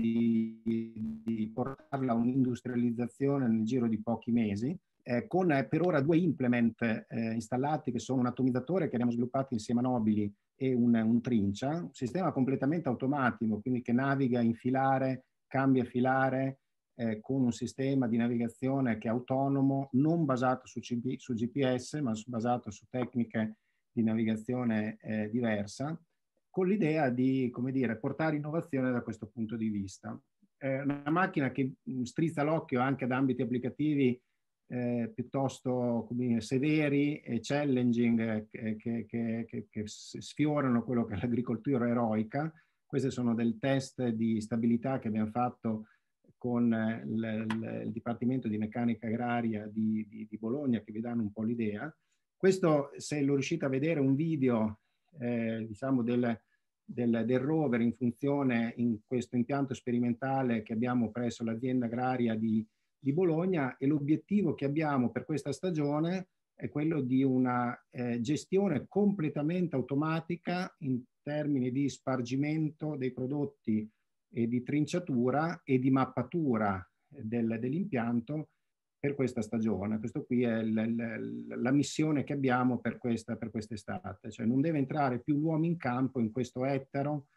di portarla a un'industrializzazione nel giro di pochi mesi, con per ora 2 implement installati, che sono un atomizzatore che abbiamo sviluppato insieme a Nobili e un trincia, un sistema completamente automatico, quindi che naviga in filare, cambia filare, con un sistema di navigazione che è autonomo, non basato su GPS, ma basato su tecniche di navigazione diversa, con l'idea di, come dire, portare innovazione da questo punto di vista. Una macchina che strizza l'occhio anche ad ambiti applicativi piuttosto come severi e challenging, che sfiorano quello che è l'agricoltura eroica. Questi sono dei test di stabilità che abbiamo fatto con il Dipartimento di Meccanica Agraria di Bologna, che vi danno un po' l'idea. Questo, se lo riuscite a vedere, un video diciamo del rover in funzione in questo impianto sperimentale che abbiamo presso l'azienda agraria di Bologna, e l'obiettivo che abbiamo per questa stagione è quello di una gestione completamente automatica in termini di spargimento dei prodotti e di trinciatura e di mappatura dell'impianto per questa stagione. Questo qui è la missione che abbiamo per quest'estate, cioè non deve entrare più l'uomo in campo in questo ettaro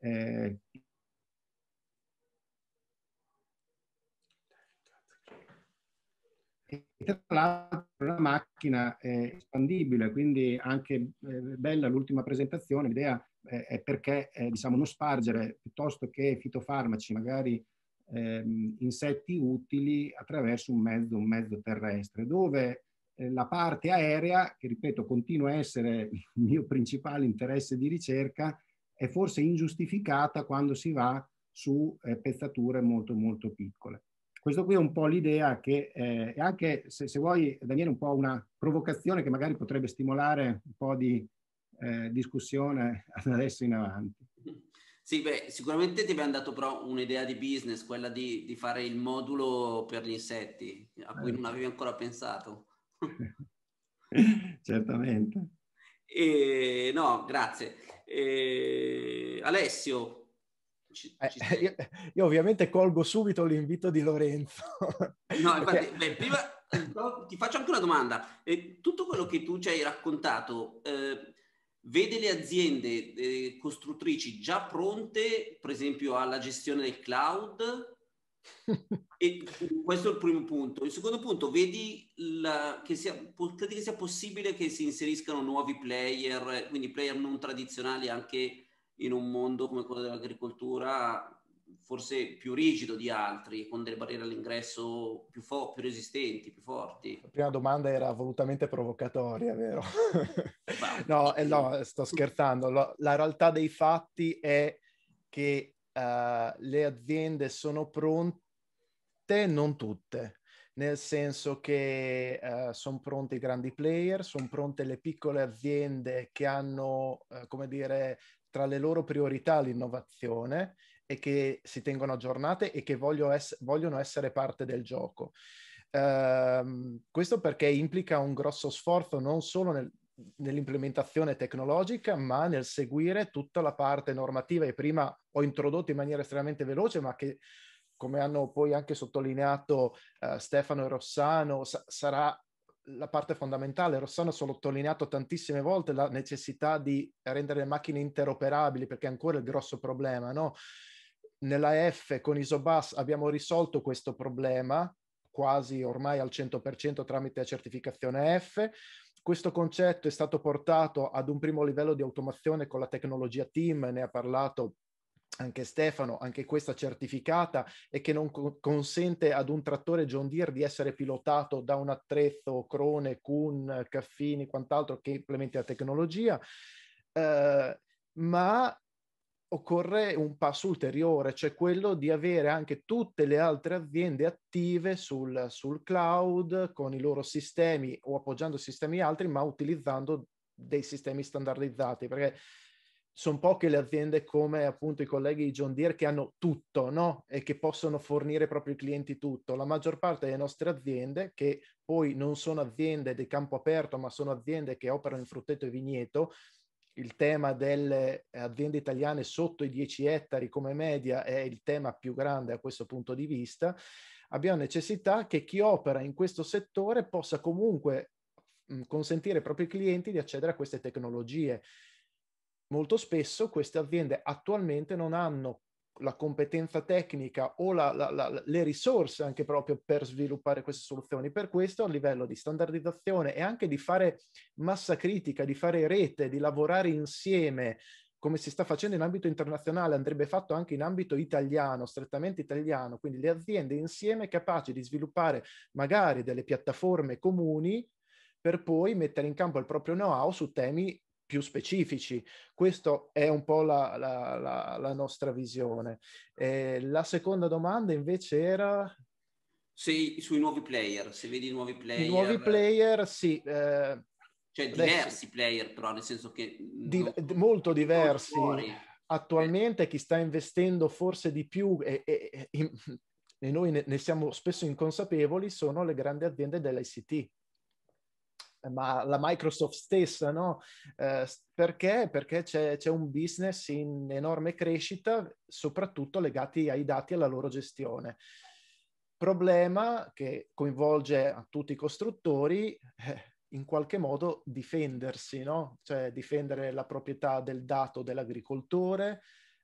e tra l'altro la macchina è espandibile, quindi anche bella l'ultima presentazione. L'idea è perché diciamo non spargere piuttosto che fitofarmaci, magari insetti utili, attraverso un mezzo terrestre, dove la parte aerea, che ripeto continua a essere il mio principale interesse di ricerca, è forse ingiustificata quando si va su pezzature molto molto piccole. Questo qui è un po' l'idea che è anche, se vuoi Daniele, un po' una provocazione che magari potrebbe stimolare un po' di discussione da adesso in avanti. Sì, beh, sicuramente ti abbiamo dato però un'idea di business, quella di fare il modulo per gli insetti, a cui non avevi ancora pensato. Certamente. No, grazie. Alessio. Io ovviamente colgo subito l'invito di Lorenzo. No, infatti, prima ti faccio anche una domanda. Tutto quello che tu ci hai raccontato, vede le aziende costruttrici già pronte, per esempio, alla gestione del cloud? E questo è il primo punto. Il secondo punto, vedi credi che sia possibile che si inseriscano nuovi player, quindi player non tradizionali, anche in un mondo come quello dell'agricoltura, forse più rigido di altri, con delle barriere all'ingresso più resistenti, più forti? La prima domanda era volutamente provocatoria, vero? No, sto scherzando. La realtà dei fatti è che le aziende sono pronte, non tutte, nel senso che sono pronti i grandi player, sono pronte le piccole aziende che hanno, come dire, tra le loro priorità l'innovazione, e che si tengono aggiornate e che vogliono essere parte del gioco. Questo perché implica un grosso sforzo non solo nell'implementazione tecnologica, ma nel seguire tutta la parte normativa, e prima ho introdotto in maniera estremamente veloce, ma che, come hanno poi anche sottolineato Stefano e Rossano, sarà la parte fondamentale. Rossano ha sottolineato tantissime volte la necessità di rendere le macchine interoperabili, perché è ancora il grosso problema, no? Nella F con Isobus abbiamo risolto questo problema quasi ormai al 100% tramite la certificazione F. Questo concetto è stato portato ad un primo livello di automazione con la tecnologia TEAM, ne ha parlato anche Stefano, anche questa certificata, e che non consente ad un trattore John Deere di essere pilotato da un attrezzo Krone, Kuhn, Caffini, quant'altro che implementi la tecnologia, ma occorre un passo ulteriore, cioè quello di avere anche tutte le altre aziende attive sul cloud con i loro sistemi o appoggiando sistemi altri, ma utilizzando dei sistemi standardizzati, perché sono poche le aziende come appunto i colleghi di John Deere che hanno tutto, no? E che possono fornire ai propri clienti tutto. La maggior parte delle nostre aziende, che poi non sono aziende di campo aperto, ma sono aziende che operano in frutteto e vigneto, il tema delle aziende italiane sotto i 10 ettari come media è il tema più grande a questo punto di vista. Abbiamo necessità che chi opera in questo settore possa comunque consentire ai propri clienti di accedere a queste tecnologie. Molto spesso queste aziende attualmente non hanno la competenza tecnica o le risorse anche proprio per sviluppare queste soluzioni. Per questo a livello di standardizzazione e anche di fare massa critica, di fare rete, di lavorare insieme, come si sta facendo in ambito internazionale, andrebbe fatto anche in ambito italiano, strettamente italiano, quindi le aziende insieme capaci di sviluppare magari delle piattaforme comuni per poi mettere in campo il proprio know-how su temi più specifici. Questo è un po' la nostra visione. La seconda domanda invece era... Sui nuovi player, se vedi nuovi player. I nuovi player, sì. Cioè diversi player, però, nel senso che... molto diversi. Attualmente chi sta investendo forse di più, e noi ne siamo spesso inconsapevoli, sono le grandi aziende dell'ICT. Ma la Microsoft stessa, no? Perché? Perché c'è un business in enorme crescita, soprattutto legati ai dati e alla loro gestione. Problema che coinvolge a tutti i costruttori, in qualche modo difendersi, no? Cioè difendere la proprietà del dato dell'agricoltore,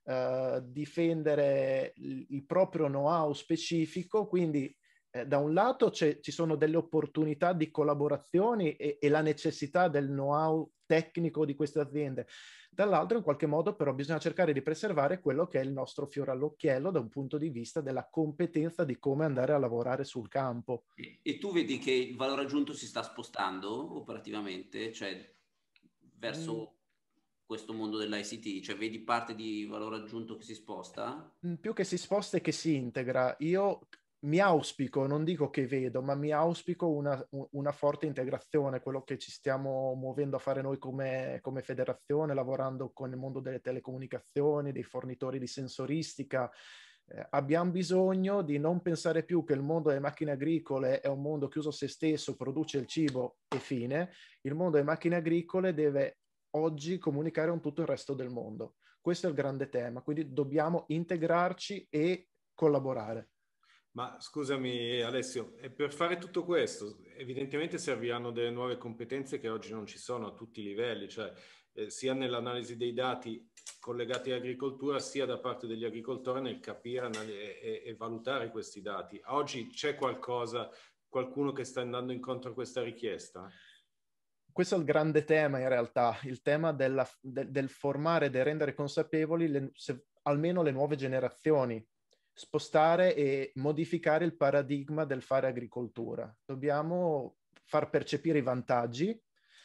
difendere il proprio know-how specifico, quindi da un lato ci sono delle opportunità di collaborazioni e la necessità del know-how tecnico di queste aziende. Dall'altro, in qualche modo, però, bisogna cercare di preservare quello che è il nostro fiore all'occhiello da un punto di vista della competenza di come andare a lavorare sul campo. E tu vedi che il valore aggiunto si sta spostando operativamente, cioè verso questo mondo dell'ICT? Cioè vedi parte di valore aggiunto che si sposta? Più che si sposta e che si integra. Io mi auspico, non dico che vedo, ma mi auspico una forte integrazione, quello che ci stiamo muovendo a fare noi come federazione, lavorando con il mondo delle telecomunicazioni, dei fornitori di sensoristica. Abbiamo bisogno di non pensare più che il mondo delle macchine agricole è un mondo chiuso a se stesso, produce il cibo e fine. Il mondo delle macchine agricole deve oggi comunicare con tutto il resto del mondo. Questo è il grande tema, quindi dobbiamo integrarci e collaborare. Ma scusami Alessio, e per fare tutto questo evidentemente serviranno delle nuove competenze che oggi non ci sono a tutti i livelli, cioè sia nell'analisi dei dati collegati all'agricoltura, sia da parte degli agricoltori nel capire e valutare questi dati. Oggi c'è qualcuno che sta andando incontro a questa richiesta? Questo è il grande tema in realtà, il tema del formare, del rendere consapevoli almeno le nuove generazioni, spostare e modificare il paradigma del fare agricoltura. Dobbiamo far percepire i vantaggi.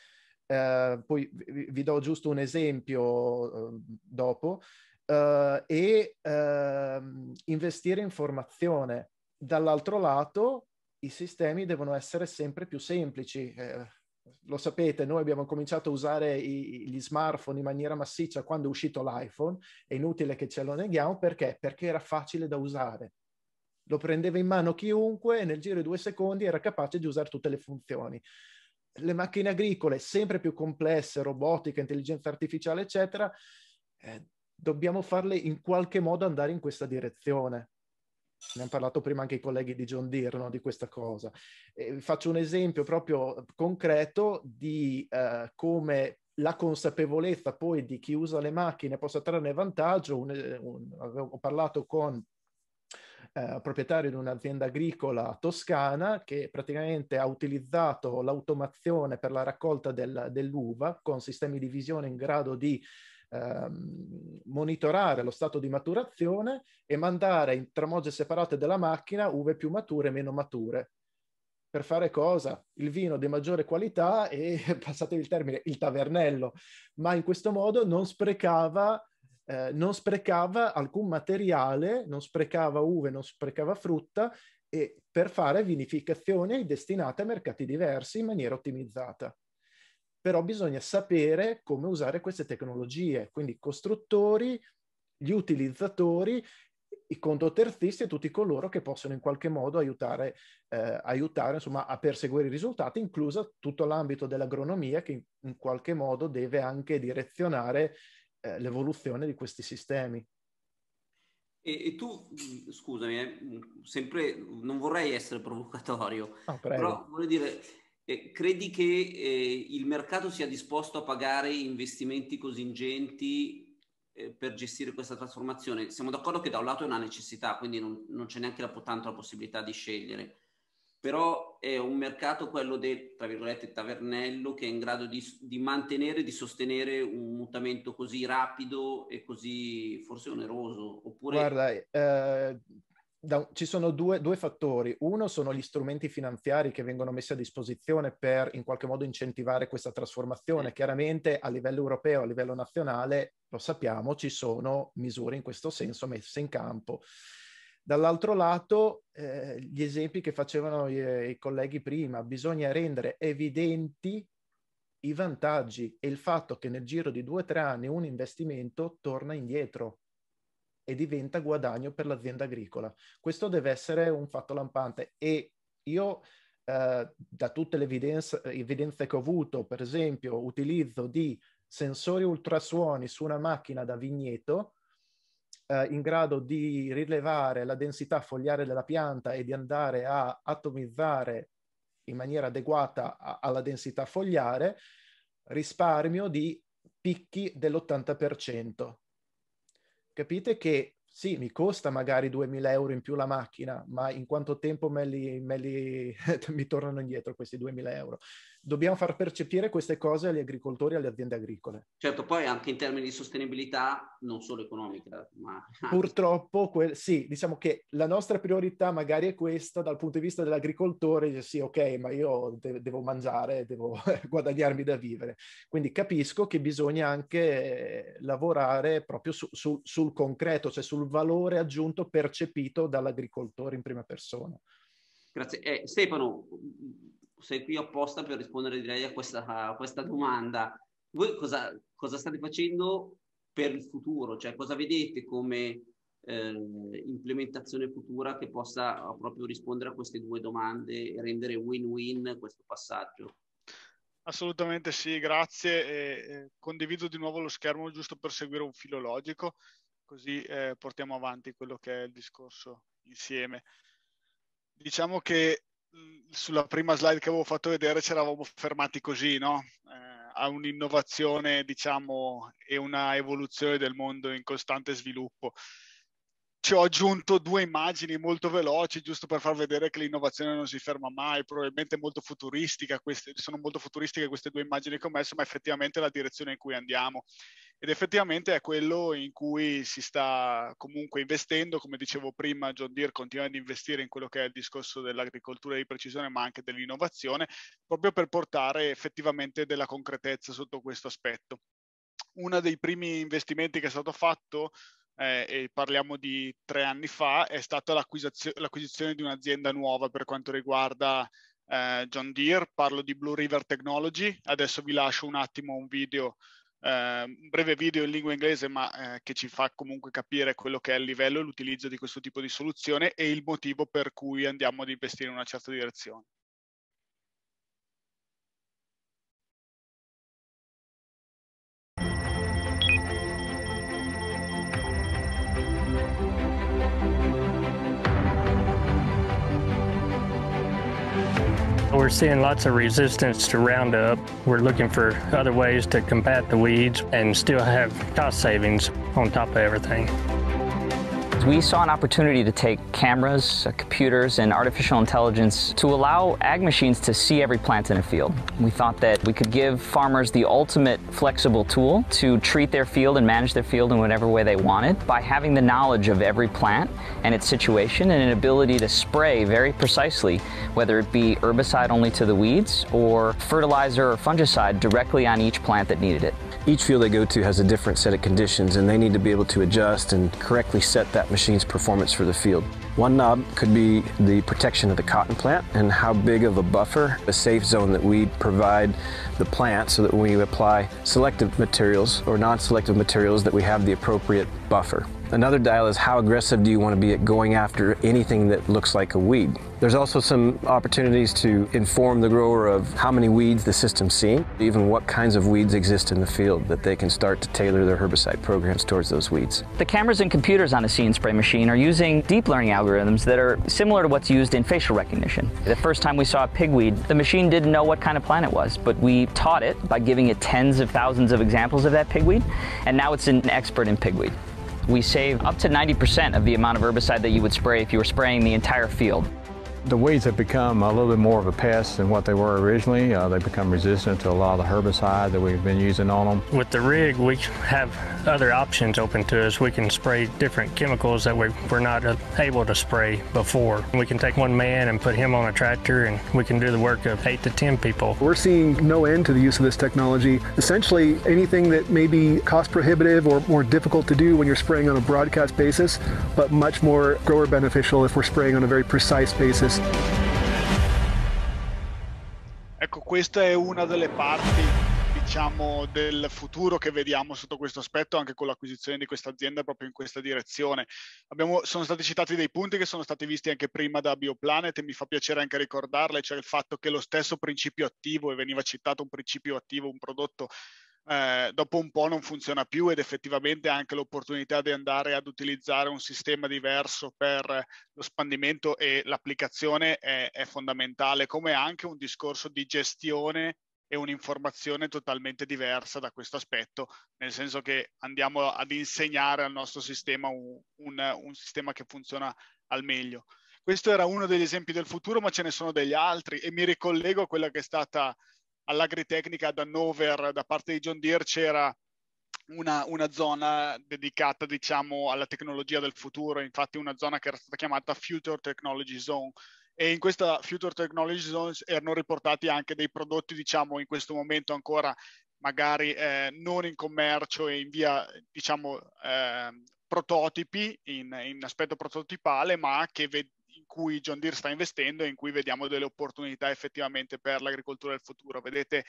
Poi vi do giusto un esempio dopo, e investire in formazione. Dall'altro lato, i sistemi devono essere sempre più semplici. lo sapete, noi abbiamo cominciato a usare gli smartphone in maniera massiccia quando è uscito l'iPhone, è inutile che ce lo neghiamo, perché? Perché era facile da usare. Lo prendeva in mano chiunque e nel giro di 2 secondi era capace di usare tutte le funzioni. Le macchine agricole, sempre più complesse, robotica, intelligenza artificiale, eccetera, dobbiamo farle in qualche modo andare in questa direzione. Ne hanno parlato prima anche i colleghi di John Deere, no, di questa cosa. Faccio un esempio proprio concreto di come la consapevolezza poi di chi usa le macchine possa trarne vantaggio. Ho parlato con proprietario di un'azienda agricola toscana che praticamente ha utilizzato l'automazione per la raccolta dell'uva con sistemi di visione in grado di monitorare lo stato di maturazione e mandare in tramogge separate della macchina uve più mature e meno mature. Per fare cosa? Il vino di maggiore qualità e, passatevi il termine, il tavernello, ma in questo modo non sprecava alcun materiale, non sprecava uve, non sprecava frutta, e per fare vinificazioni destinate a mercati diversi in maniera ottimizzata. Però bisogna sapere come usare queste tecnologie, quindi i costruttori, gli utilizzatori, i condotterzisti e tutti coloro che possono in qualche modo aiutare insomma, a perseguire i risultati, incluso tutto l'ambito dell'agronomia che in qualche modo deve anche direzionare l'evoluzione di questi sistemi. E tu, scusami, sempre non vorrei essere provocatorio, però voglio dire, credi che il mercato sia disposto a pagare investimenti così ingenti per gestire questa trasformazione? Siamo d'accordo che da un lato è una necessità, quindi non c'è neanche tanto la possibilità di scegliere, però è un mercato, quello del, tra virgolette, tavernello, che è in grado di mantenere, di sostenere un mutamento così rapido e così forse oneroso? Oppure... Guarda, ci sono due fattori. Uno sono gli strumenti finanziari che vengono messi a disposizione per in qualche modo incentivare questa trasformazione. Chiaramente a livello europeo, a livello nazionale, lo sappiamo, ci sono misure in questo senso messe in campo. Dall'altro lato, gli esempi che facevano i colleghi prima, bisogna rendere evidenti i vantaggi e il fatto che nel giro di 2 o 3 anni un investimento torna indietro e diventa guadagno per l'azienda agricola. Questo deve essere un fatto lampante, e io da tutte le evidenze che ho avuto, per esempio utilizzo di sensori ultrasuoni su una macchina da vigneto in grado di rilevare la densità fogliare della pianta e di andare a atomizzare in maniera adeguata alla densità fogliare, risparmio di picchi dell'80%. Capite che sì, mi costa magari 2.000 euro in più la macchina, ma in quanto tempo mi tornano indietro questi 2.000 euro? Dobbiamo far percepire queste cose agli agricoltori e alle aziende agricole. Certo, poi anche in termini di sostenibilità, non solo economica, ma... Purtroppo, sì, diciamo che la nostra priorità magari è questa dal punto di vista dell'agricoltore, dice sì, ok, ma io devo mangiare, devo guadagnarmi da vivere. Quindi capisco che bisogna anche lavorare proprio sul concreto, cioè sul valore aggiunto percepito dall'agricoltore in prima persona. Grazie. Stefano, sei qui apposta per rispondere, direi, a questa domanda. Voi cosa state facendo per il futuro? Cioè, cosa vedete come implementazione futura che possa proprio rispondere a queste 2 domande e rendere win-win questo passaggio? Assolutamente sì, grazie. Condivido di nuovo lo schermo giusto per seguire un filo logico, così portiamo avanti quello che è il discorso insieme. Diciamo che sulla prima slide che avevo fatto vedere ci eravamo fermati così, no? A un'innovazione, diciamo, e una evoluzione del mondo in costante sviluppo. Ci ho aggiunto 2 immagini molto veloci, giusto per far vedere che l'innovazione non si ferma mai, probabilmente molto futuristica, sono molto futuristiche queste 2 immagini che ho messo, ma effettivamente è la direzione in cui andiamo. Ed effettivamente è quello in cui si sta comunque investendo. Come dicevo prima, John Deere continua ad investire in quello che è il discorso dell'agricoltura di precisione, ma anche dell'innovazione, proprio per portare effettivamente della concretezza sotto questo aspetto. Uno dei primi investimenti che è stato fatto, e parliamo di 3 anni fa, è stata l'acquisizione di un'azienda nuova per quanto riguarda John Deere, parlo di Blue River Technology. Adesso vi lascio un attimo un video, un breve video in lingua inglese, ma che ci fa comunque capire quello che è il livello e l'utilizzo di questo tipo di soluzione e il motivo per cui andiamo ad investire in una certa direzione. We're seeing lots of resistance to Roundup. We're looking for other ways to combat the weeds and still have cost savings on top of everything. We saw an opportunity to take cameras, computers, and artificial intelligence to allow ag machines to see every plant in a field. We thought that we could give farmers the ultimate flexible tool to treat their field and manage their field in whatever way they wanted by having the knowledge of every plant and its situation and an ability to spray very precisely, whether it be herbicide only to the weeds or fertilizer or fungicide directly on each plant that needed it. Each field they go to has a different set of conditions, and they need to be able to adjust and correctly set that machine's performance for the field. One knob could be the protection of the cotton plant and how big of a buffer, a safe zone that we provide the plant so that when we apply selective materials or non-selective materials that we have the appropriate buffer. Another dial is how aggressive do you want to be at going after anything that looks like a weed. There's also some opportunities to inform the grower of how many weeds the system's seeing, even what kinds of weeds exist in the field, that they can start to tailor their herbicide programs towards those weeds. The cameras and computers on the See and Spray machine are using deep learning algorithms that are similar to what's used in facial recognition. The first time we saw a pigweed, the machine didn't know what kind of plant it was, but we taught it by giving it tens of thousands of examples of that pigweed, and now it's an expert in pigweed. We save up to 90% of the amount of herbicide that you would spray if you were spraying the entire field. The weeds have become a little bit more of a pest than what they were originally. They've become resistant to a lot of the herbicide that we've been using on them. With the rig, we have other options open to us. We can spray different chemicals that we're not able to spray before. We can take one man and put him on a tractor, and we can do the work of 8 to 10 people. We're seeing no end to the use of this technology. Essentially, anything that may be cost prohibitive or more difficult to do when you're spraying on a broadcast basis, but much more grower beneficial if we're spraying on a very precise basis. Ecco, questa è una delle parti, diciamo, del futuro che vediamo sotto questo aspetto, anche con l'acquisizione di questa azienda proprio in questa direzione. Sono stati citati dei punti che sono stati visti anche prima da Bioplanet e mi fa piacere anche ricordarle, cioè il fatto che lo stesso principio attivo, e veniva citato un principio attivo, un prodotto, dopo un po' non funziona più, ed effettivamente anche l'opportunità di andare ad utilizzare un sistema diverso per lo spandimento e l'applicazione è fondamentale, come anche un discorso di gestione e un'informazione totalmente diversa da questo aspetto, nel senso che andiamo ad insegnare al nostro sistema un sistema che funziona al meglio. Questo era uno degli esempi del futuro, ma ce ne sono degli altri, e mi ricollego a quella che è stata all'Agritecnica ad Hannover da parte di John Deere. C'era una zona dedicata, diciamo, alla tecnologia del futuro, infatti una zona che era stata chiamata Future Technology Zone, e in questa Future Technology Zone erano riportati anche dei prodotti, diciamo, in questo momento ancora magari non in commercio e in via, diciamo, prototipi, in aspetto prototipale, ma che in cui John Deere sta investendo e in cui vediamo delle opportunità effettivamente per l'agricoltura del futuro. Vedete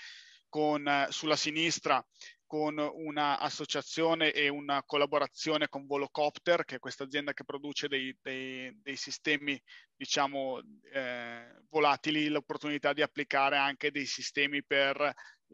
sulla sinistra con una associazione e una collaborazione con Volocopter, che è questa azienda che produce dei sistemi, diciamo, volatili, l'opportunità di applicare anche dei sistemi per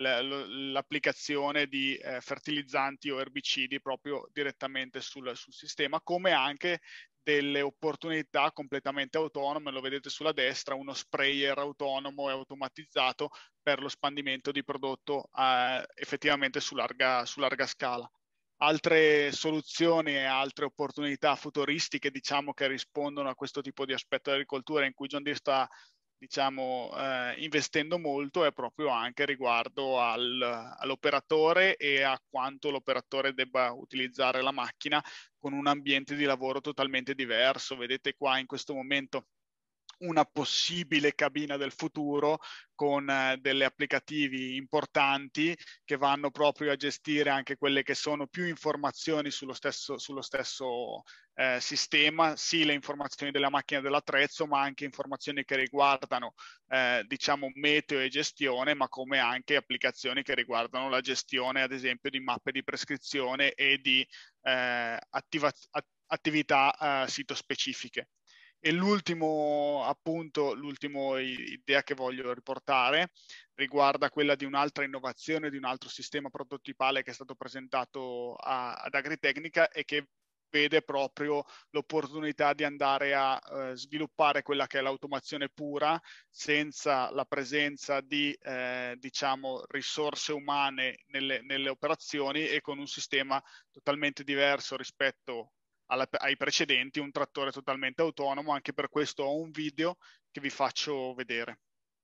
l'applicazione di fertilizzanti o erbicidi proprio direttamente sul sistema, come anche delle opportunità completamente autonome. Lo vedete sulla destra, uno sprayer autonomo e automatizzato per lo spandimento di prodotto effettivamente su larga scala. Altre soluzioni e altre opportunità futuristiche, diciamo, che rispondono a questo tipo di aspetto dell'agricoltura in cui John Deere sta, diciamo, investendo molto, è proprio anche riguardo all'operatore e a quanto l'operatore debba utilizzare la macchina con un ambiente di lavoro totalmente diverso. Vedete qua in questo momento una possibile cabina del futuro con delle applicativi importanti che vanno proprio a gestire anche quelle che sono più informazioni sullo stesso sistema, sì le informazioni della macchina dell'attrezzo, ma anche informazioni che riguardano diciamo meteo e gestione, ma come anche applicazioni che riguardano la gestione ad esempio di mappe di prescrizione e di attività sito specifiche. E l'ultimo idea che voglio riportare riguarda quella di un'altra innovazione, di un altro sistema prototipale che è stato presentato ad Agritecnica e che vede proprio l'opportunità di andare a sviluppare quella che è l'automazione pura, senza la presenza di diciamo risorse umane nelle operazioni e con un sistema totalmente diverso rispetto ai precedenti, un trattore totalmente autonomo. Anche per questo ho un video che vi faccio vedere.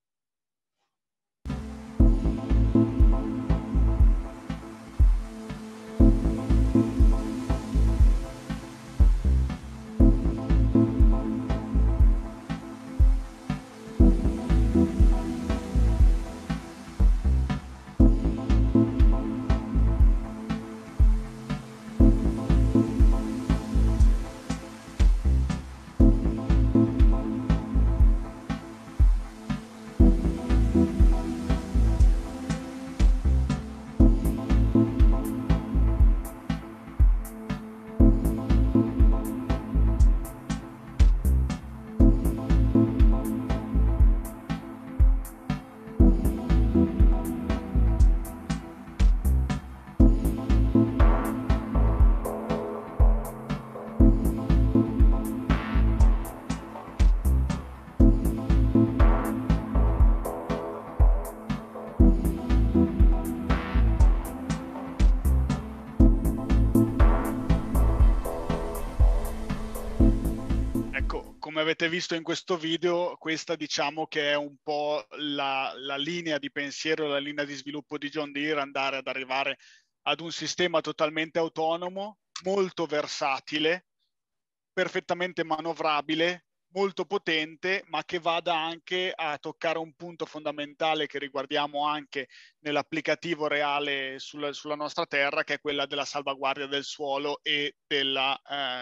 Come avete visto in questo video, questa diciamo che è un po' la linea di pensiero, la linea di sviluppo di John Deere, andare ad arrivare ad un sistema totalmente autonomo, molto versatile, perfettamente manovrabile, molto potente, ma che vada anche a toccare un punto fondamentale che riguardiamo anche nell'applicativo reale sulla nostra terra, che è quella della salvaguardia del suolo e della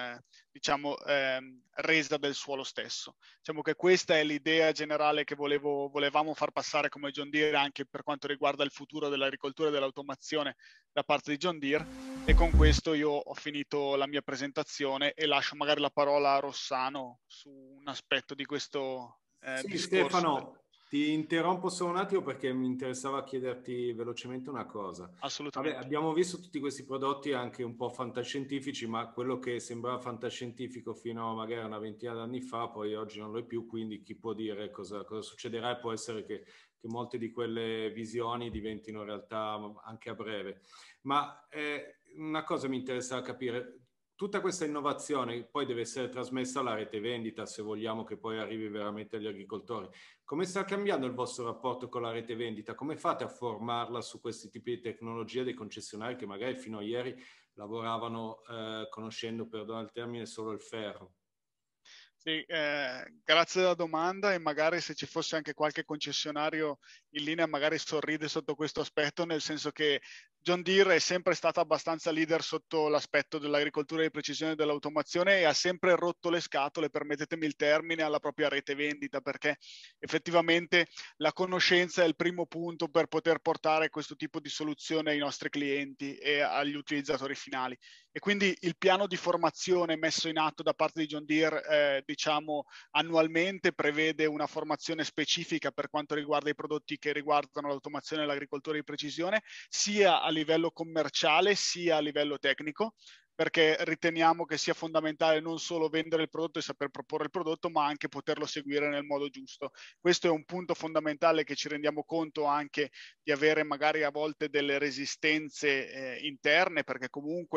resa del suolo stesso. Diciamo che questa è l'idea generale che volevamo far passare come John Deere anche per quanto riguarda il futuro dell'agricoltura e dell'automazione da parte di John Deere, e con questo io ho finito la mia presentazione e lascio magari la parola a Rossano su un aspetto di questo sì, discorso. Stefano, ti interrompo solo un attimo perché mi interessava chiederti velocemente una cosa. Assolutamente. Vabbè, abbiamo visto tutti questi prodotti anche un po' fantascientifici, ma quello che sembrava fantascientifico fino a magari una ventina d'anni fa, poi oggi non lo è più, quindi chi può dire cosa succederà, e può essere che molte di quelle visioni diventino realtà anche a breve. Ma una cosa mi interessa capire. Tutta questa innovazione poi deve essere trasmessa alla rete vendita se vogliamo che poi arrivi veramente agli agricoltori. Come sta cambiando il vostro rapporto con la rete vendita? Come fate a formarla su questi tipi di tecnologia dei concessionari che magari fino a ieri lavoravano conoscendo, perdono il termine, solo il ferro? Sì, grazie della domanda, e magari se ci fosse anche qualche concessionario in linea magari sorride sotto questo aspetto, nel senso che John Deere è sempre stata abbastanza leader sotto l'aspetto dell'agricoltura di precisione e dell'automazione e ha sempre rotto le scatole, permettetemi il termine, alla propria rete vendita, perché effettivamente la conoscenza è il primo punto per poter portare questo tipo di soluzione ai nostri clienti e agli utilizzatori finali. E quindi il piano di formazione messo in atto da parte di John Deere diciamo annualmente prevede una formazione specifica per quanto riguarda i prodotti che riguardano l'automazione e l'agricoltura di precisione, sia a livello commerciale sia a livello tecnico, perché riteniamo che sia fondamentale non solo vendere il prodotto e saper proporre il prodotto, ma anche poterlo seguire nel modo giusto. Questo è un punto fondamentale che ci rendiamo conto anche di avere magari a volte delle resistenze interne, perché comunque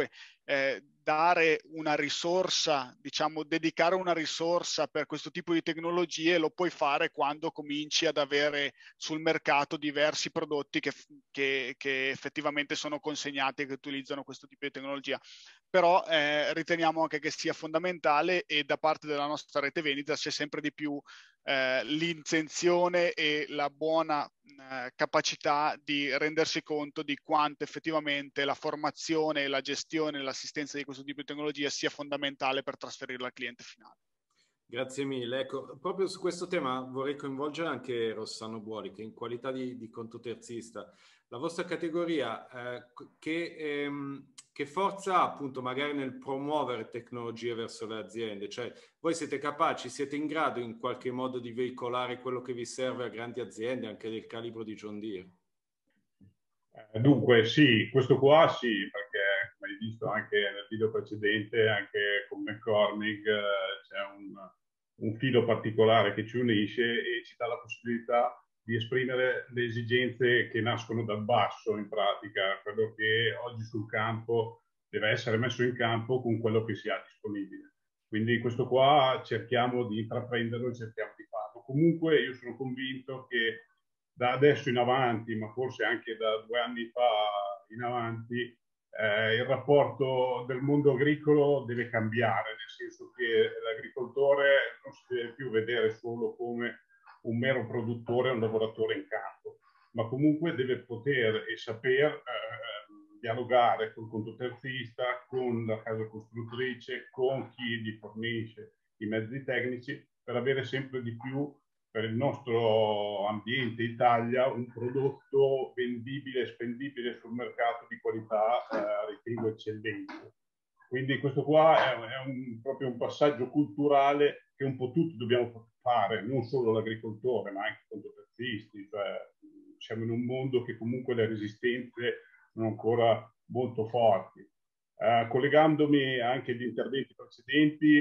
dare una risorsa, diciamo, dedicare una risorsa per questo tipo di tecnologie, lo puoi fare quando cominci ad avere sul mercato diversi prodotti che effettivamente sono consegnati e che utilizzano questo tipo di tecnologia. Però riteniamo anche che sia fondamentale, e da parte della nostra rete vendita c'è sempre di più l'intenzione e la buona capacità di rendersi conto di quanto effettivamente la formazione, la gestione e l'assistenza di questo tipo di tecnologia sia fondamentale per trasferirla al cliente finale. Grazie mille. Ecco, proprio su questo tema vorrei coinvolgere anche Rossano Buoli, che in qualità di contoterzista, la vostra categoria che forza ha appunto magari nel promuovere tecnologie verso le aziende? Cioè, voi siete capaci, siete in grado in qualche modo di veicolare quello che vi serve a grandi aziende, anche del calibro di John Deere? Dunque sì, questo qua sì, perché come hai visto anche nel video precedente, anche con McCormick c'è un filo particolare che ci unisce e ci dà la possibilità di esprimere le esigenze che nascono dal basso, in pratica, quello che oggi sul campo deve essere messo in campo con quello che si ha disponibile. Quindi questo qua cerchiamo di intraprenderlo e cerchiamo di farlo. Comunque io sono convinto che da adesso in avanti, ma forse anche da 2 anni fa in avanti, il rapporto del mondo agricolo deve cambiare, nel senso che l'agricoltore non si deve più vedere solo come un mero produttore, un lavoratore in campo, ma comunque deve poter e saper dialogare col contoterzista, con la casa costruttrice, con chi gli fornisce i mezzi tecnici, per avere sempre di più per il nostro ambiente Italia un prodotto vendibile e spendibile sul mercato di qualità, ritengo eccellente. Quindi questo qua è proprio un passaggio culturale che un po' tutti dobbiamo fare, non solo l'agricoltore, ma anche i contoterzisti. Cioè, siamo in un mondo che comunque le resistenze sono ancora molto forti. Collegandomi anche agli interventi precedenti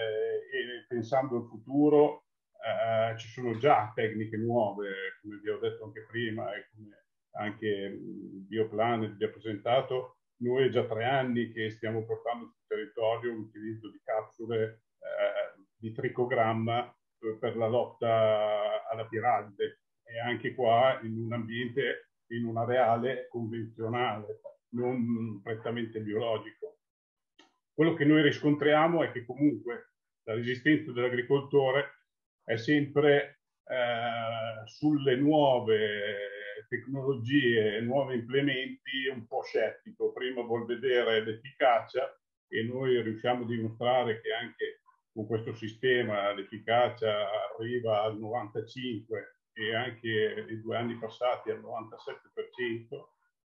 e pensando al futuro, ci sono già tecniche nuove, come vi ho detto anche prima e come anche Bioplanet vi ha presentato. Noi è già 3 anni che stiamo portando sul territorio l'utilizzo di capsule di tricogramma per la lotta alla piralide, e anche qua in un ambiente, in un areale convenzionale, non prettamente biologico. Quello che noi riscontriamo è che comunque la resistenza dell'agricoltore è sempre sulle nuove tecnologie, nuovi implementi, un po' scettico. Prima vuol vedere l'efficacia, e noi riusciamo a dimostrare che anche con questo sistema l'efficacia arriva al 95% e anche i 2 anni passati al 97%.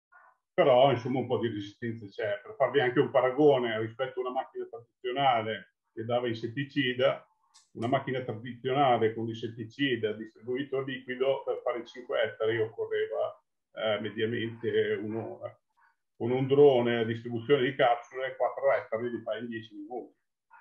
Però insomma un po' di resistenza c'è. Per farvi anche un paragone rispetto a una macchina tradizionale che dava insetticida, una macchina tradizionale con l'insetticida distribuito liquido, per fare 5 ettari occorreva mediamente un'ora. Con un drone a distribuzione di capsule 4 ettari li fai in 10 minuti.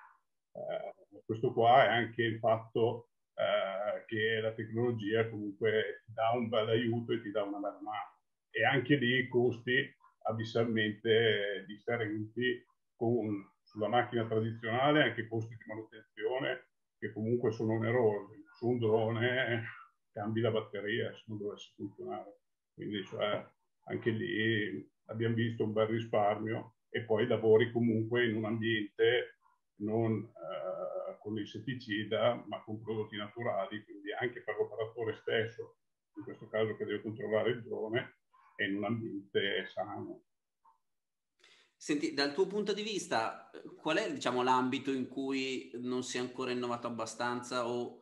Questo qua è anche il fatto che la tecnologia comunque ti dà un bel aiuto e ti dà una bella mano. E anche lì i costi abissalmente differenti sulla macchina tradizionale, anche costi di manutenzione che comunque sono onerosi. Su un drone cambi la batteria se non dovesse funzionare. Quindi cioè, anche lì abbiamo visto un bel risparmio, e poi lavori comunque in un ambiente non con l'insetticida, ma con prodotti naturali, quindi anche per l'operatore stesso, in questo caso che deve controllare il drone, è in un ambiente sano. Senti, dal tuo punto di vista, qual è, diciamo, l'ambito in cui non si è ancora innovato abbastanza, o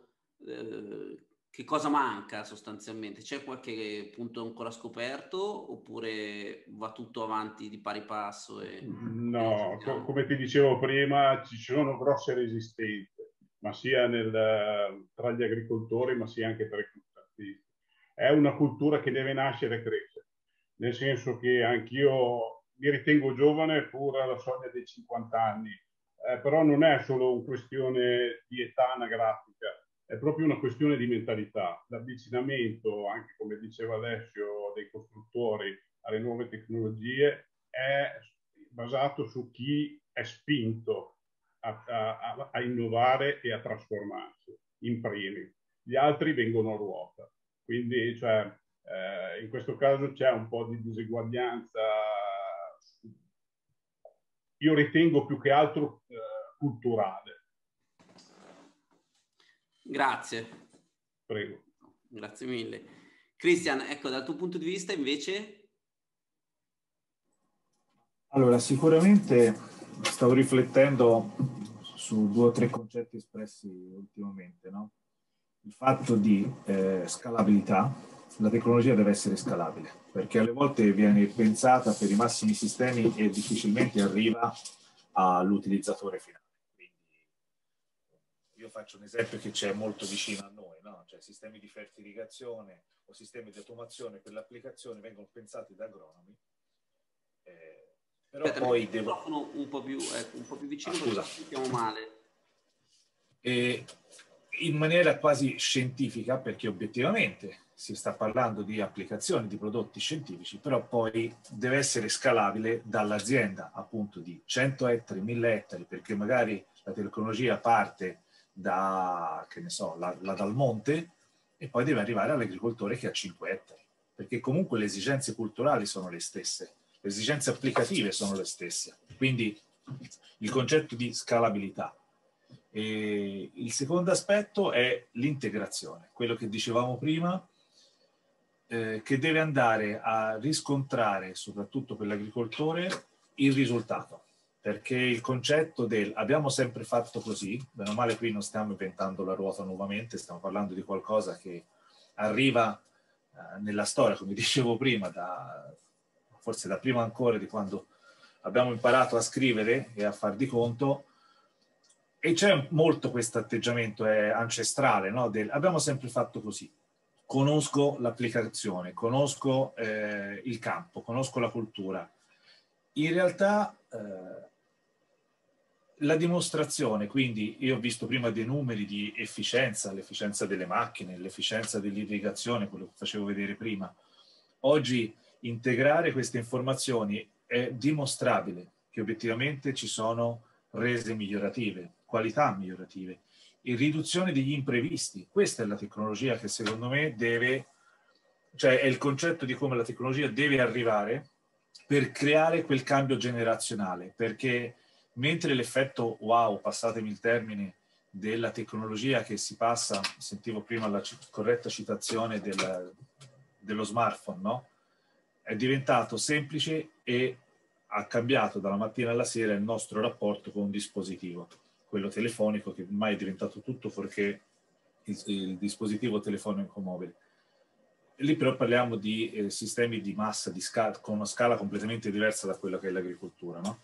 che cosa manca sostanzialmente? C'è qualche punto ancora scoperto, oppure va tutto avanti di pari passo? No, come ti dicevo prima, ci sono grosse resistenze, ma sia tra gli agricoltori, ma sia anche tra i contattisti. È una cultura che deve nascere e crescere, nel senso che anch'io mi ritengo giovane pur alla soglia dei 50 anni, però non è solo una questione di età anagrafica, è proprio una questione di mentalità. L'avvicinamento, anche come diceva Alessio, dei costruttori alle nuove tecnologie basato su chi è spinto a innovare e a trasformarsi, in primis. Gli altri vengono a ruota. Quindi, cioè, in questo caso c'è un po' di diseguaglianza, io ritengo più che altro culturale. Grazie. Prego. Grazie mille. Christian, ecco, dal tuo punto di vista invece? Allora, sicuramente stavo riflettendo su 2 o 3 concetti espressi ultimamente, no? Il fatto di scalabilità. La tecnologia deve essere scalabile, perché alle volte viene pensata per i massimi sistemi e difficilmente arriva all'utilizzatore finale. Quindi io faccio un esempio che c'è molto vicino a noi, no? Cioè sistemi di fertilizazione o sistemi di automazione per le applicazioni vengono pensati da agronomi, però aspetta, poi devo... un po' più vicino, scusa. perché sentiamo male. In maniera quasi scientifica, perché obiettivamente si sta parlando di applicazioni di prodotti scientifici, però poi deve essere scalabile dall'azienda, appunto di 100 ettari, 1000 ettari, perché magari la tecnologia parte da, che ne so, dal monte e poi deve arrivare all'agricoltore che ha 5 ettari, perché comunque le esigenze culturali sono le stesse, le esigenze applicative sono le stesse. Quindi il concetto di scalabilità. E il secondo aspetto è l'integrazione, quello che dicevamo prima, che deve andare a riscontrare, soprattutto per l'agricoltore, il risultato. Perché il concetto del abbiamo sempre fatto così, bene o male qui non stiamo inventando la ruota nuovamente, stiamo parlando di qualcosa che arriva nella storia, come dicevo prima, forse da prima ancora di quando abbiamo imparato a scrivere e a far di conto. E c'è molto questo atteggiamento ancestrale, no? Abbiamo sempre fatto così. Conosco l'applicazione, conosco il campo, conosco la cultura. In realtà la dimostrazione, quindi io ho visto prima dei numeri di efficienza, l'efficienza delle macchine, l'efficienza dell'irrigazione, quello che facevo vedere prima. Oggi integrare queste informazioni è dimostrabile che obiettivamente ci sono rese migliorative, qualità migliorative e riduzione degli imprevisti. Questa è la tecnologia che secondo me cioè è il concetto di come la tecnologia deve arrivare per creare quel cambio generazionale, perché mentre l'effetto wow, passatemi il termine, della tecnologia che si passa, sentivo prima la corretta citazione dello smartphone, no? È diventato semplice e ha cambiato dalla mattina alla sera il nostro rapporto con un dispositivo, quello telefonico, che ormai è diventato tutto fuorché il dispositivo telefonico mobile. E lì però parliamo di sistemi di massa, con una scala completamente diversa da quella che è l'agricoltura, no?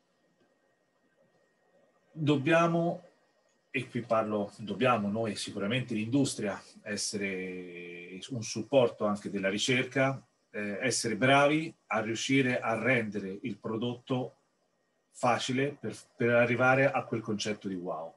Dobbiamo, e qui dobbiamo noi sicuramente l'industria essere un supporto anche della ricerca, essere bravi a riuscire a rendere il prodotto facile per arrivare a quel concetto di wow.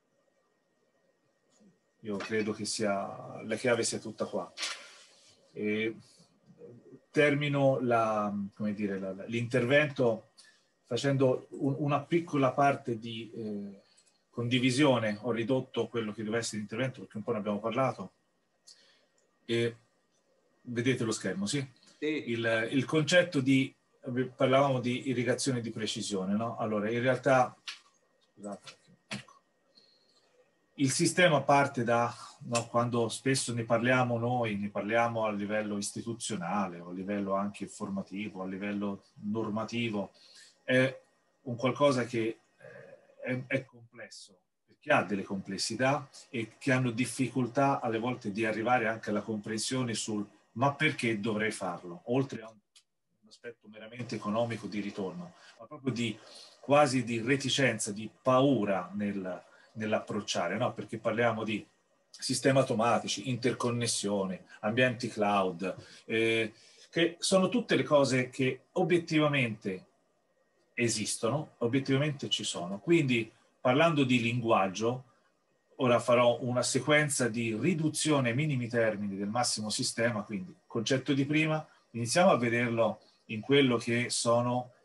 Io credo che la chiave sia tutta qua. E termino l'intervento facendo una piccola parte di condivisione. Ho ridotto quello che deve essere l'intervento perché un po' ne abbiamo parlato. E vedete lo schermo, sì? Il concetto parlavamo di irrigazione di precisione, no? Allora, in realtà, scusate, ecco, il sistema parte quando spesso ne parliamo noi, ne parliamo a livello istituzionale, o a livello anche informativo, a livello normativo, è un qualcosa che è complesso, perché ha delle complessità e che hanno difficoltà alle volte di arrivare anche alla comprensione ma perché dovrei farlo, oltre a un aspetto meramente economico di ritorno, ma proprio quasi di reticenza, di paura nell'approcciare, no? Perché parliamo di sistemi automatici, interconnessione, ambienti cloud, che sono tutte le cose che obiettivamente esistono, obiettivamente ci sono. Quindi, parlando di linguaggio, ora farò una sequenza di riduzione ai minimi termini del massimo sistema, quindi concetto di prima, iniziamo a vederlo in quello che sono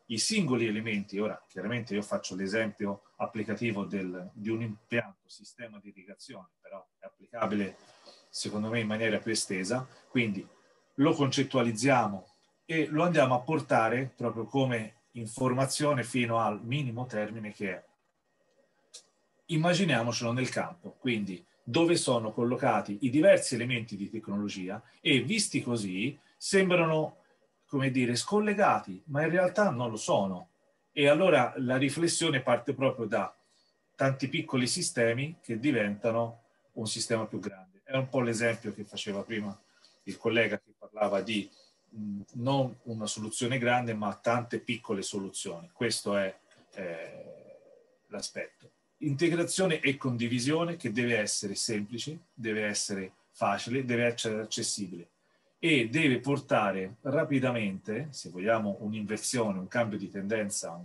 i singoli elementi. Ora, chiaramente io faccio l'esempio applicativo di un impianto, sistema di irrigazione, però è applicabile secondo me in maniera più estesa, quindi lo concettualizziamo e lo andiamo a portare proprio come informazione fino al minimo termine che è. Immaginiamocelo nel campo, quindi dove sono collocati i diversi elementi di tecnologia e visti così sembrano, come dire, scollegati, ma in realtà non lo sono. E allora la riflessione parte proprio da tanti piccoli sistemi che diventano un sistema più grande. È un po' l'esempio che faceva prima il collega che parlava di non una soluzione grande, ma tante piccole soluzioni. Questo è l'aspetto. Integrazione e condivisione che deve essere semplice, deve essere facile, deve essere accessibile e deve portare rapidamente, se vogliamo, un'inversione, un cambio di tendenza,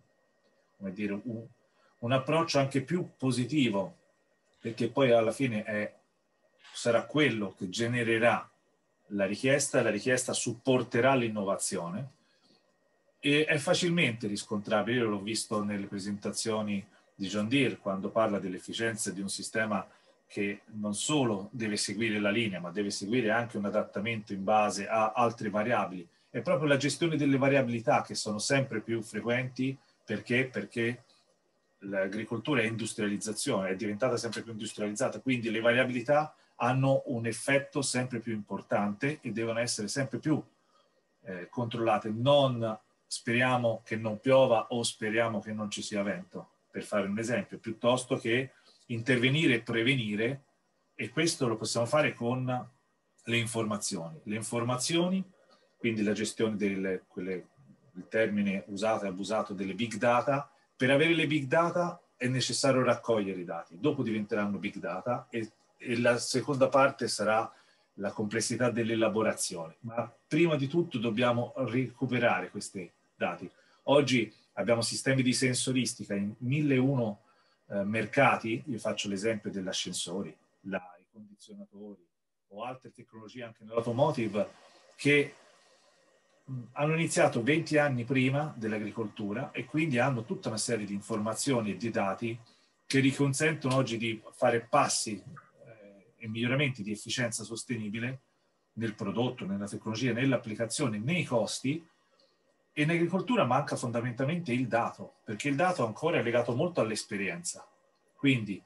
un approccio anche più positivo, perché poi alla fine sarà quello che genererà la richiesta supporterà l'innovazione e è facilmente riscontrabile. Io l'ho visto nelle presentazioni di John Deere quando parla dell'efficienza di un sistema che non solo deve seguire la linea, ma deve seguire anche un adattamento in base a altre variabili. È proprio la gestione delle variabilità che sono sempre più frequenti. Perché l'agricoltura è industrializzazione, è diventata sempre più industrializzata, quindi le variabilità hanno un effetto sempre più importante e devono essere sempre più controllate. Non speriamo che non piova o speriamo che non ci sia vento, per fare un esempio, piuttosto che intervenire e prevenire, e questo lo possiamo fare con le informazioni. Le informazioni, quindi la gestione il termine usato e abusato delle big data. Per avere le big data è necessario raccogliere i dati, dopo diventeranno big data e la seconda parte sarà la complessità dell'elaborazione. Ma prima di tutto dobbiamo recuperare questi dati. Oggi abbiamo sistemi di sensoristica in 1001 mercati. Io faccio l'esempio degli ascensori, i condizionatori o altre tecnologie anche nell'automotive che hanno iniziato 20 anni prima dell'agricoltura e quindi hanno tutta una serie di informazioni e di dati che riconsentono oggi di fare passi e miglioramenti di efficienza sostenibile nel prodotto, nella tecnologia, nell'applicazione, nei costi. E in agricoltura manca fondamentalmente il dato, perché il dato ancora è legato molto all'esperienza. Quindi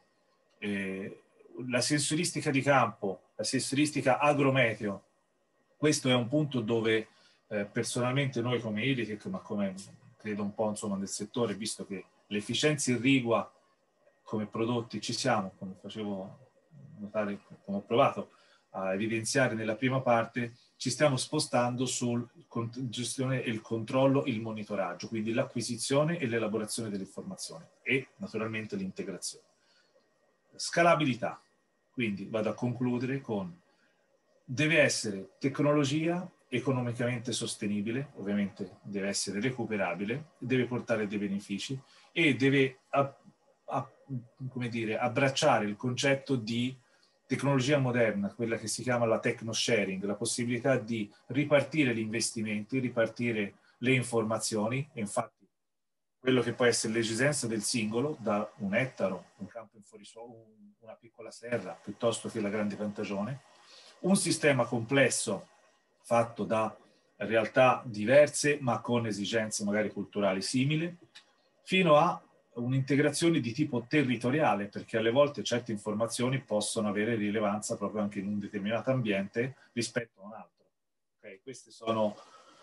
la sensoristica di campo, la sensoristica agrometeo, questo è un punto dove personalmente noi come Iritech, ma come credo un po' insomma nel settore, visto che l'efficienza irrigua come prodotti ci siamo, come facevo notare, come ho provato a evidenziare nella prima parte, ci stiamo spostando sul gestione e il controllo, il monitoraggio, quindi l'acquisizione e l'elaborazione dell'informazione e naturalmente l'integrazione. Scalabilità, quindi vado a concludere con deve essere tecnologia economicamente sostenibile, ovviamente deve essere recuperabile, deve portare dei benefici e deve come dire, abbracciare il concetto di tecnologia moderna, quella che si chiama la techno sharing, la possibilità di ripartire gli investimenti, ripartire le informazioni. E infatti quello che può essere l'esigenza del singolo, da un ettaro, un campo in fuorisuolo, una piccola serra, piuttosto che la grande piantagione, un sistema complesso fatto da realtà diverse ma con esigenze magari culturali simili, fino a un'integrazione di tipo territoriale, perché alle volte certe informazioni possono avere rilevanza proprio anche in un determinato ambiente rispetto a un altro. Okay? Questi sono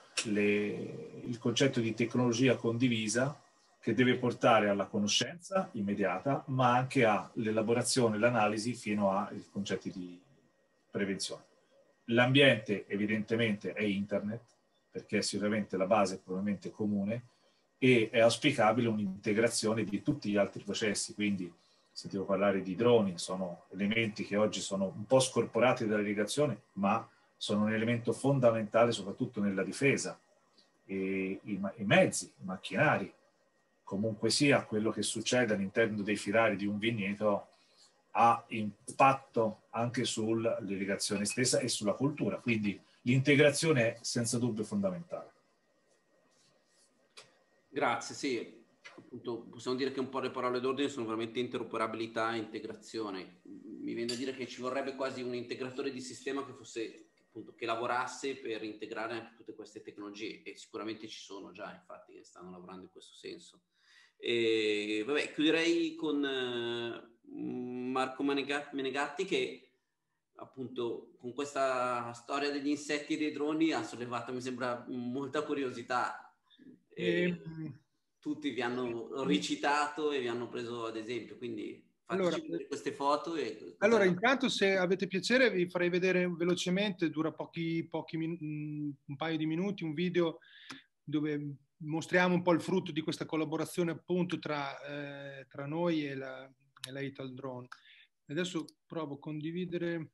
il concetto di tecnologia condivisa che deve portare alla conoscenza immediata, ma anche all'elaborazione, l'analisi fino ai concetti di prevenzione. L'ambiente evidentemente è internet, perché è sicuramente la base probabilmente comune, e è auspicabile un'integrazione di tutti gli altri processi. Quindi sentivo parlare di droni, sono elementi che oggi sono un po' scorporati dall'irrigazione, ma sono un elemento fondamentale soprattutto nella difesa. E i mezzi, i macchinari, comunque sia quello che succede all'interno dei filari di un vigneto ha impatto anche sull'irrigazione stessa e sulla cultura, quindi l'integrazione è senza dubbio fondamentale. Grazie, sì. Appunto, possiamo dire che un po' le parole d'ordine sono veramente interoperabilità e integrazione. Mi viene da dire che ci vorrebbe quasi un integratore di sistema che fosse, appunto, che lavorasse per integrare anche tutte queste tecnologie, e sicuramente ci sono già, infatti, che stanno lavorando in questo senso. E vabbè, chiuderei con Marco Menegatti, che appunto con questa storia degli insetti e dei droni ha sollevato, mi sembra, molta curiosità. Tutti vi hanno ricitato e vi hanno preso ad esempio, quindi fateci vedere queste foto. Allora, intanto, se avete piacere, vi farei vedere velocemente, dura un paio di minuti, un video dove mostriamo un po' il frutto di questa collaborazione appunto tra noi e la Ital Drone. Adesso provo a condividere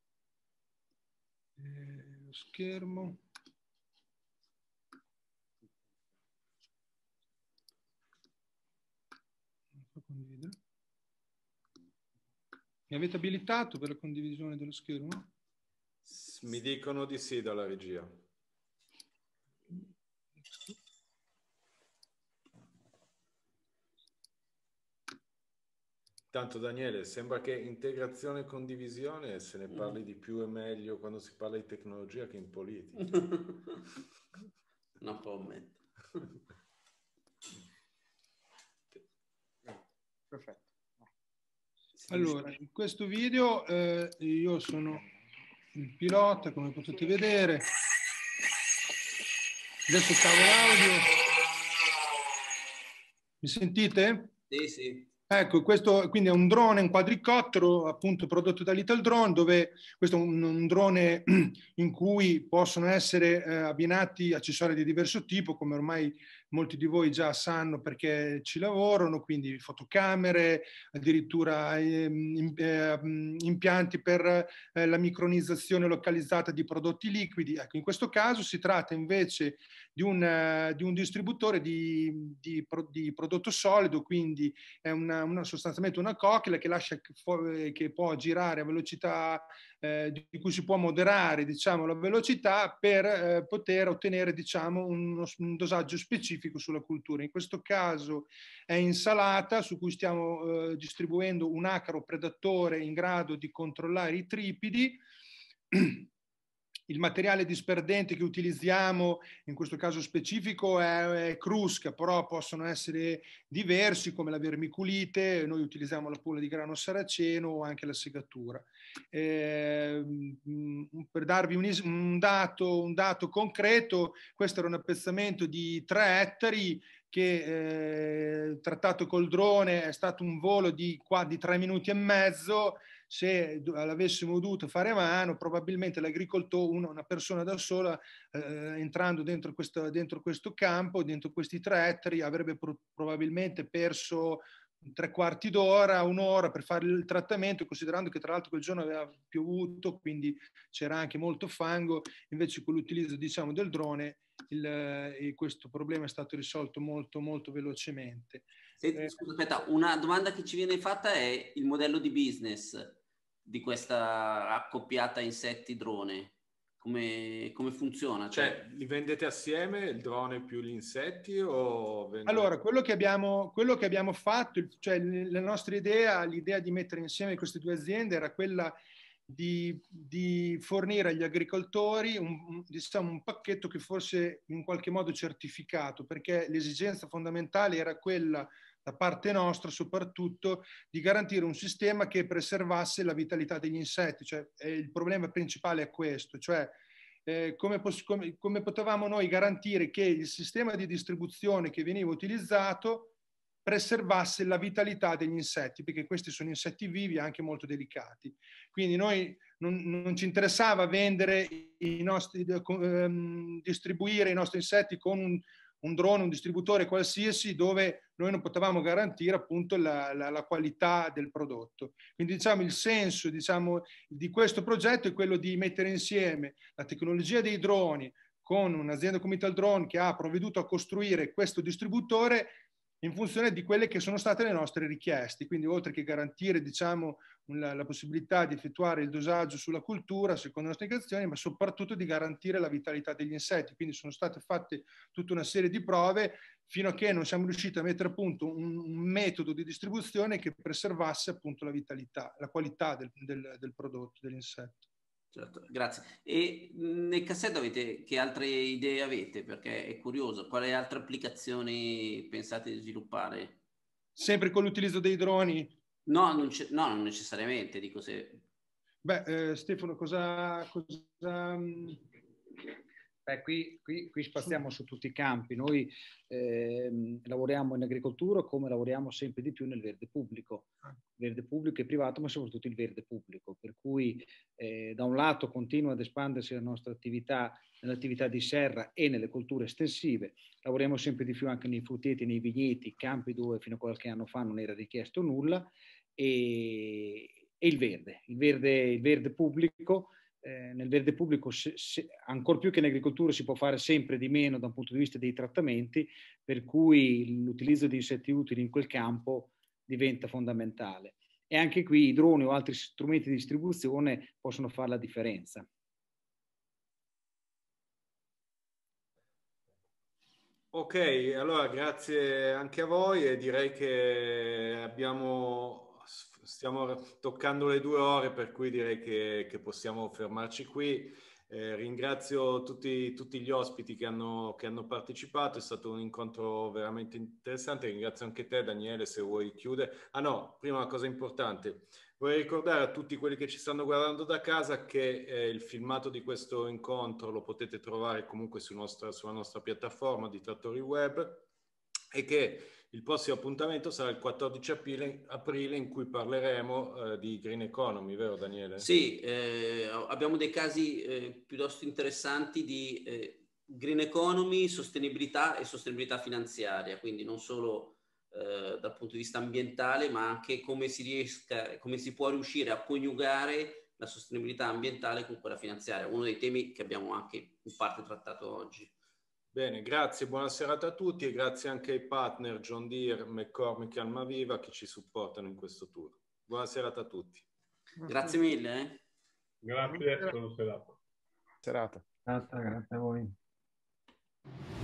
lo schermo. Condividere. Mi avete abilitato per la condivisione dello schermo? Mi dicono di sì dalla regia. Tanto Daniele, sembra che integrazione e condivisione se ne parli di più e meglio quando si parla di tecnologia che in politica. Non può ammettere. Perfetto. Allora, in questo video io sono il pilota, come potete vedere. Adesso cavo l'audio. Mi sentite? Sì, sì. Ecco, questo quindi è un drone, un quadricottero appunto prodotto da Ital Drone, dove questo è un drone in cui possono essere abbinati accessori di diverso tipo, come ormai molti di voi già sanno perché ci lavorano, quindi fotocamere, addirittura impianti per la micronizzazione localizzata di prodotti liquidi. Ecco, in questo caso si tratta invece di un distributore di prodotto solido, quindi è sostanzialmente una coccola che può girare a velocità di cui si può moderare, diciamo, la velocità per poter ottenere, diciamo, un dosaggio specifico sulla cultura. In questo caso è insalata, su cui stiamo distribuendo un acaro predatore in grado di controllare i tripidi. Il materiale disperdente che utilizziamo in questo caso specifico è crusca, però possono essere diversi, come la vermiculite. Noi utilizziamo la polla di grano saraceno o anche la segatura. Per darvi un dato concreto, questo era un appezzamento di 3 ettari che trattato col drone è stato un volo di 3 minuti e mezzo. Se l'avessimo dovuto fare a mano, probabilmente l'agricoltore, una persona da sola, entrando dentro questo campo, dentro questi 3 ettari, avrebbe probabilmente perso 3/4 d'ora, un'ora per fare il trattamento, considerando che tra l'altro quel giorno aveva piovuto, quindi c'era anche molto fango. Invece con l'utilizzo, diciamo, del drone questo problema è stato risolto molto molto velocemente. Scusa, aspetta, una domanda che ci viene fatta è il modello di business di questa accoppiata insetti-drone. Come funziona? Cioè, li vendete assieme, il drone più gli insetti? Allora, quello che abbiamo fatto, cioè la nostra idea, l'idea di mettere insieme queste due aziende era quella di fornire agli agricoltori diciamo, un pacchetto che fosse in qualche modo certificato, perché l'esigenza fondamentale era quella, da parte nostra soprattutto, di garantire un sistema che preservasse la vitalità degli insetti. Cioè, il problema principale è questo, cioè come potevamo noi garantire che il sistema di distribuzione che veniva utilizzato preservasse la vitalità degli insetti, perché questi sono insetti vivi e anche molto delicati. Quindi noi non ci interessava vendere distribuire i nostri insetti con un drone, un distributore qualsiasi, dove noi non potevamo garantire appunto la qualità del prodotto. Quindi diciamo il senso, diciamo, di questo progetto è quello di mettere insieme la tecnologia dei droni con un'azienda come Ital Drone che ha provveduto a costruire questo distributore in funzione di quelle che sono state le nostre richieste. Quindi oltre che garantire, diciamo, la possibilità di effettuare il dosaggio sulla cultura secondo le nostre indicazioni, ma soprattutto di garantire la vitalità degli insetti. Quindi sono state fatte tutta una serie di prove fino a che non siamo riusciti a mettere a punto un metodo di distribuzione che preservasse appunto la vitalità, la qualità del prodotto, dell'insetto. Certo, grazie. E nel cassetto che altre idee avete? Perché è curioso, quali altre applicazioni pensate di sviluppare? Sempre con l'utilizzo dei droni? No, non necessariamente, dico se... Beh, Stefano, cosa... Beh, qui spaziamo su tutti i campi. Noi lavoriamo in agricoltura come lavoriamo sempre di più nel verde pubblico e privato, ma soprattutto il verde pubblico. Per cui da un lato continua ad espandersi la nostra attività nell'attività di serra e nelle colture estensive. Lavoriamo sempre di più anche nei frutteti, nei vigneti, campi dove fino a qualche anno fa non era richiesto nulla, e il verde pubblico. Nel verde pubblico, ancor più che in agricoltura, si può fare sempre di meno da un punto di vista dei trattamenti, per cui l'utilizzo di insetti utili in quel campo diventa fondamentale. E anche qui i droni o altri strumenti di distribuzione possono fare la differenza. Ok, allora grazie anche a voi, e direi che stiamo toccando le 2 ore, per cui direi che possiamo fermarci qui. Ringrazio tutti gli ospiti che hanno partecipato, è stato un incontro veramente interessante. Ringrazio anche te, Daniele, se vuoi chiudere. Ah no, prima una cosa importante. Vorrei ricordare a tutti quelli che ci stanno guardando da casa che il filmato di questo incontro lo potete trovare comunque sulla nostra piattaforma di Trattori Web, e che il prossimo appuntamento sarà il 14 aprile in cui parleremo di Green Economy, vero Daniele? Sì, abbiamo dei casi piuttosto interessanti di Green Economy, sostenibilità e sostenibilità finanziaria, quindi non solo dal punto di vista ambientale, ma anche come si può riuscire a coniugare la sostenibilità ambientale con quella finanziaria, uno dei temi che abbiamo anche in parte trattato oggi. Bene, grazie, buona serata a tutti, e grazie anche ai partner John Deere, McCormick e Almaviva che ci supportano in questo tour. Buona serata a tutti. Grazie mille. Grazie, buona serata. Grazie a voi.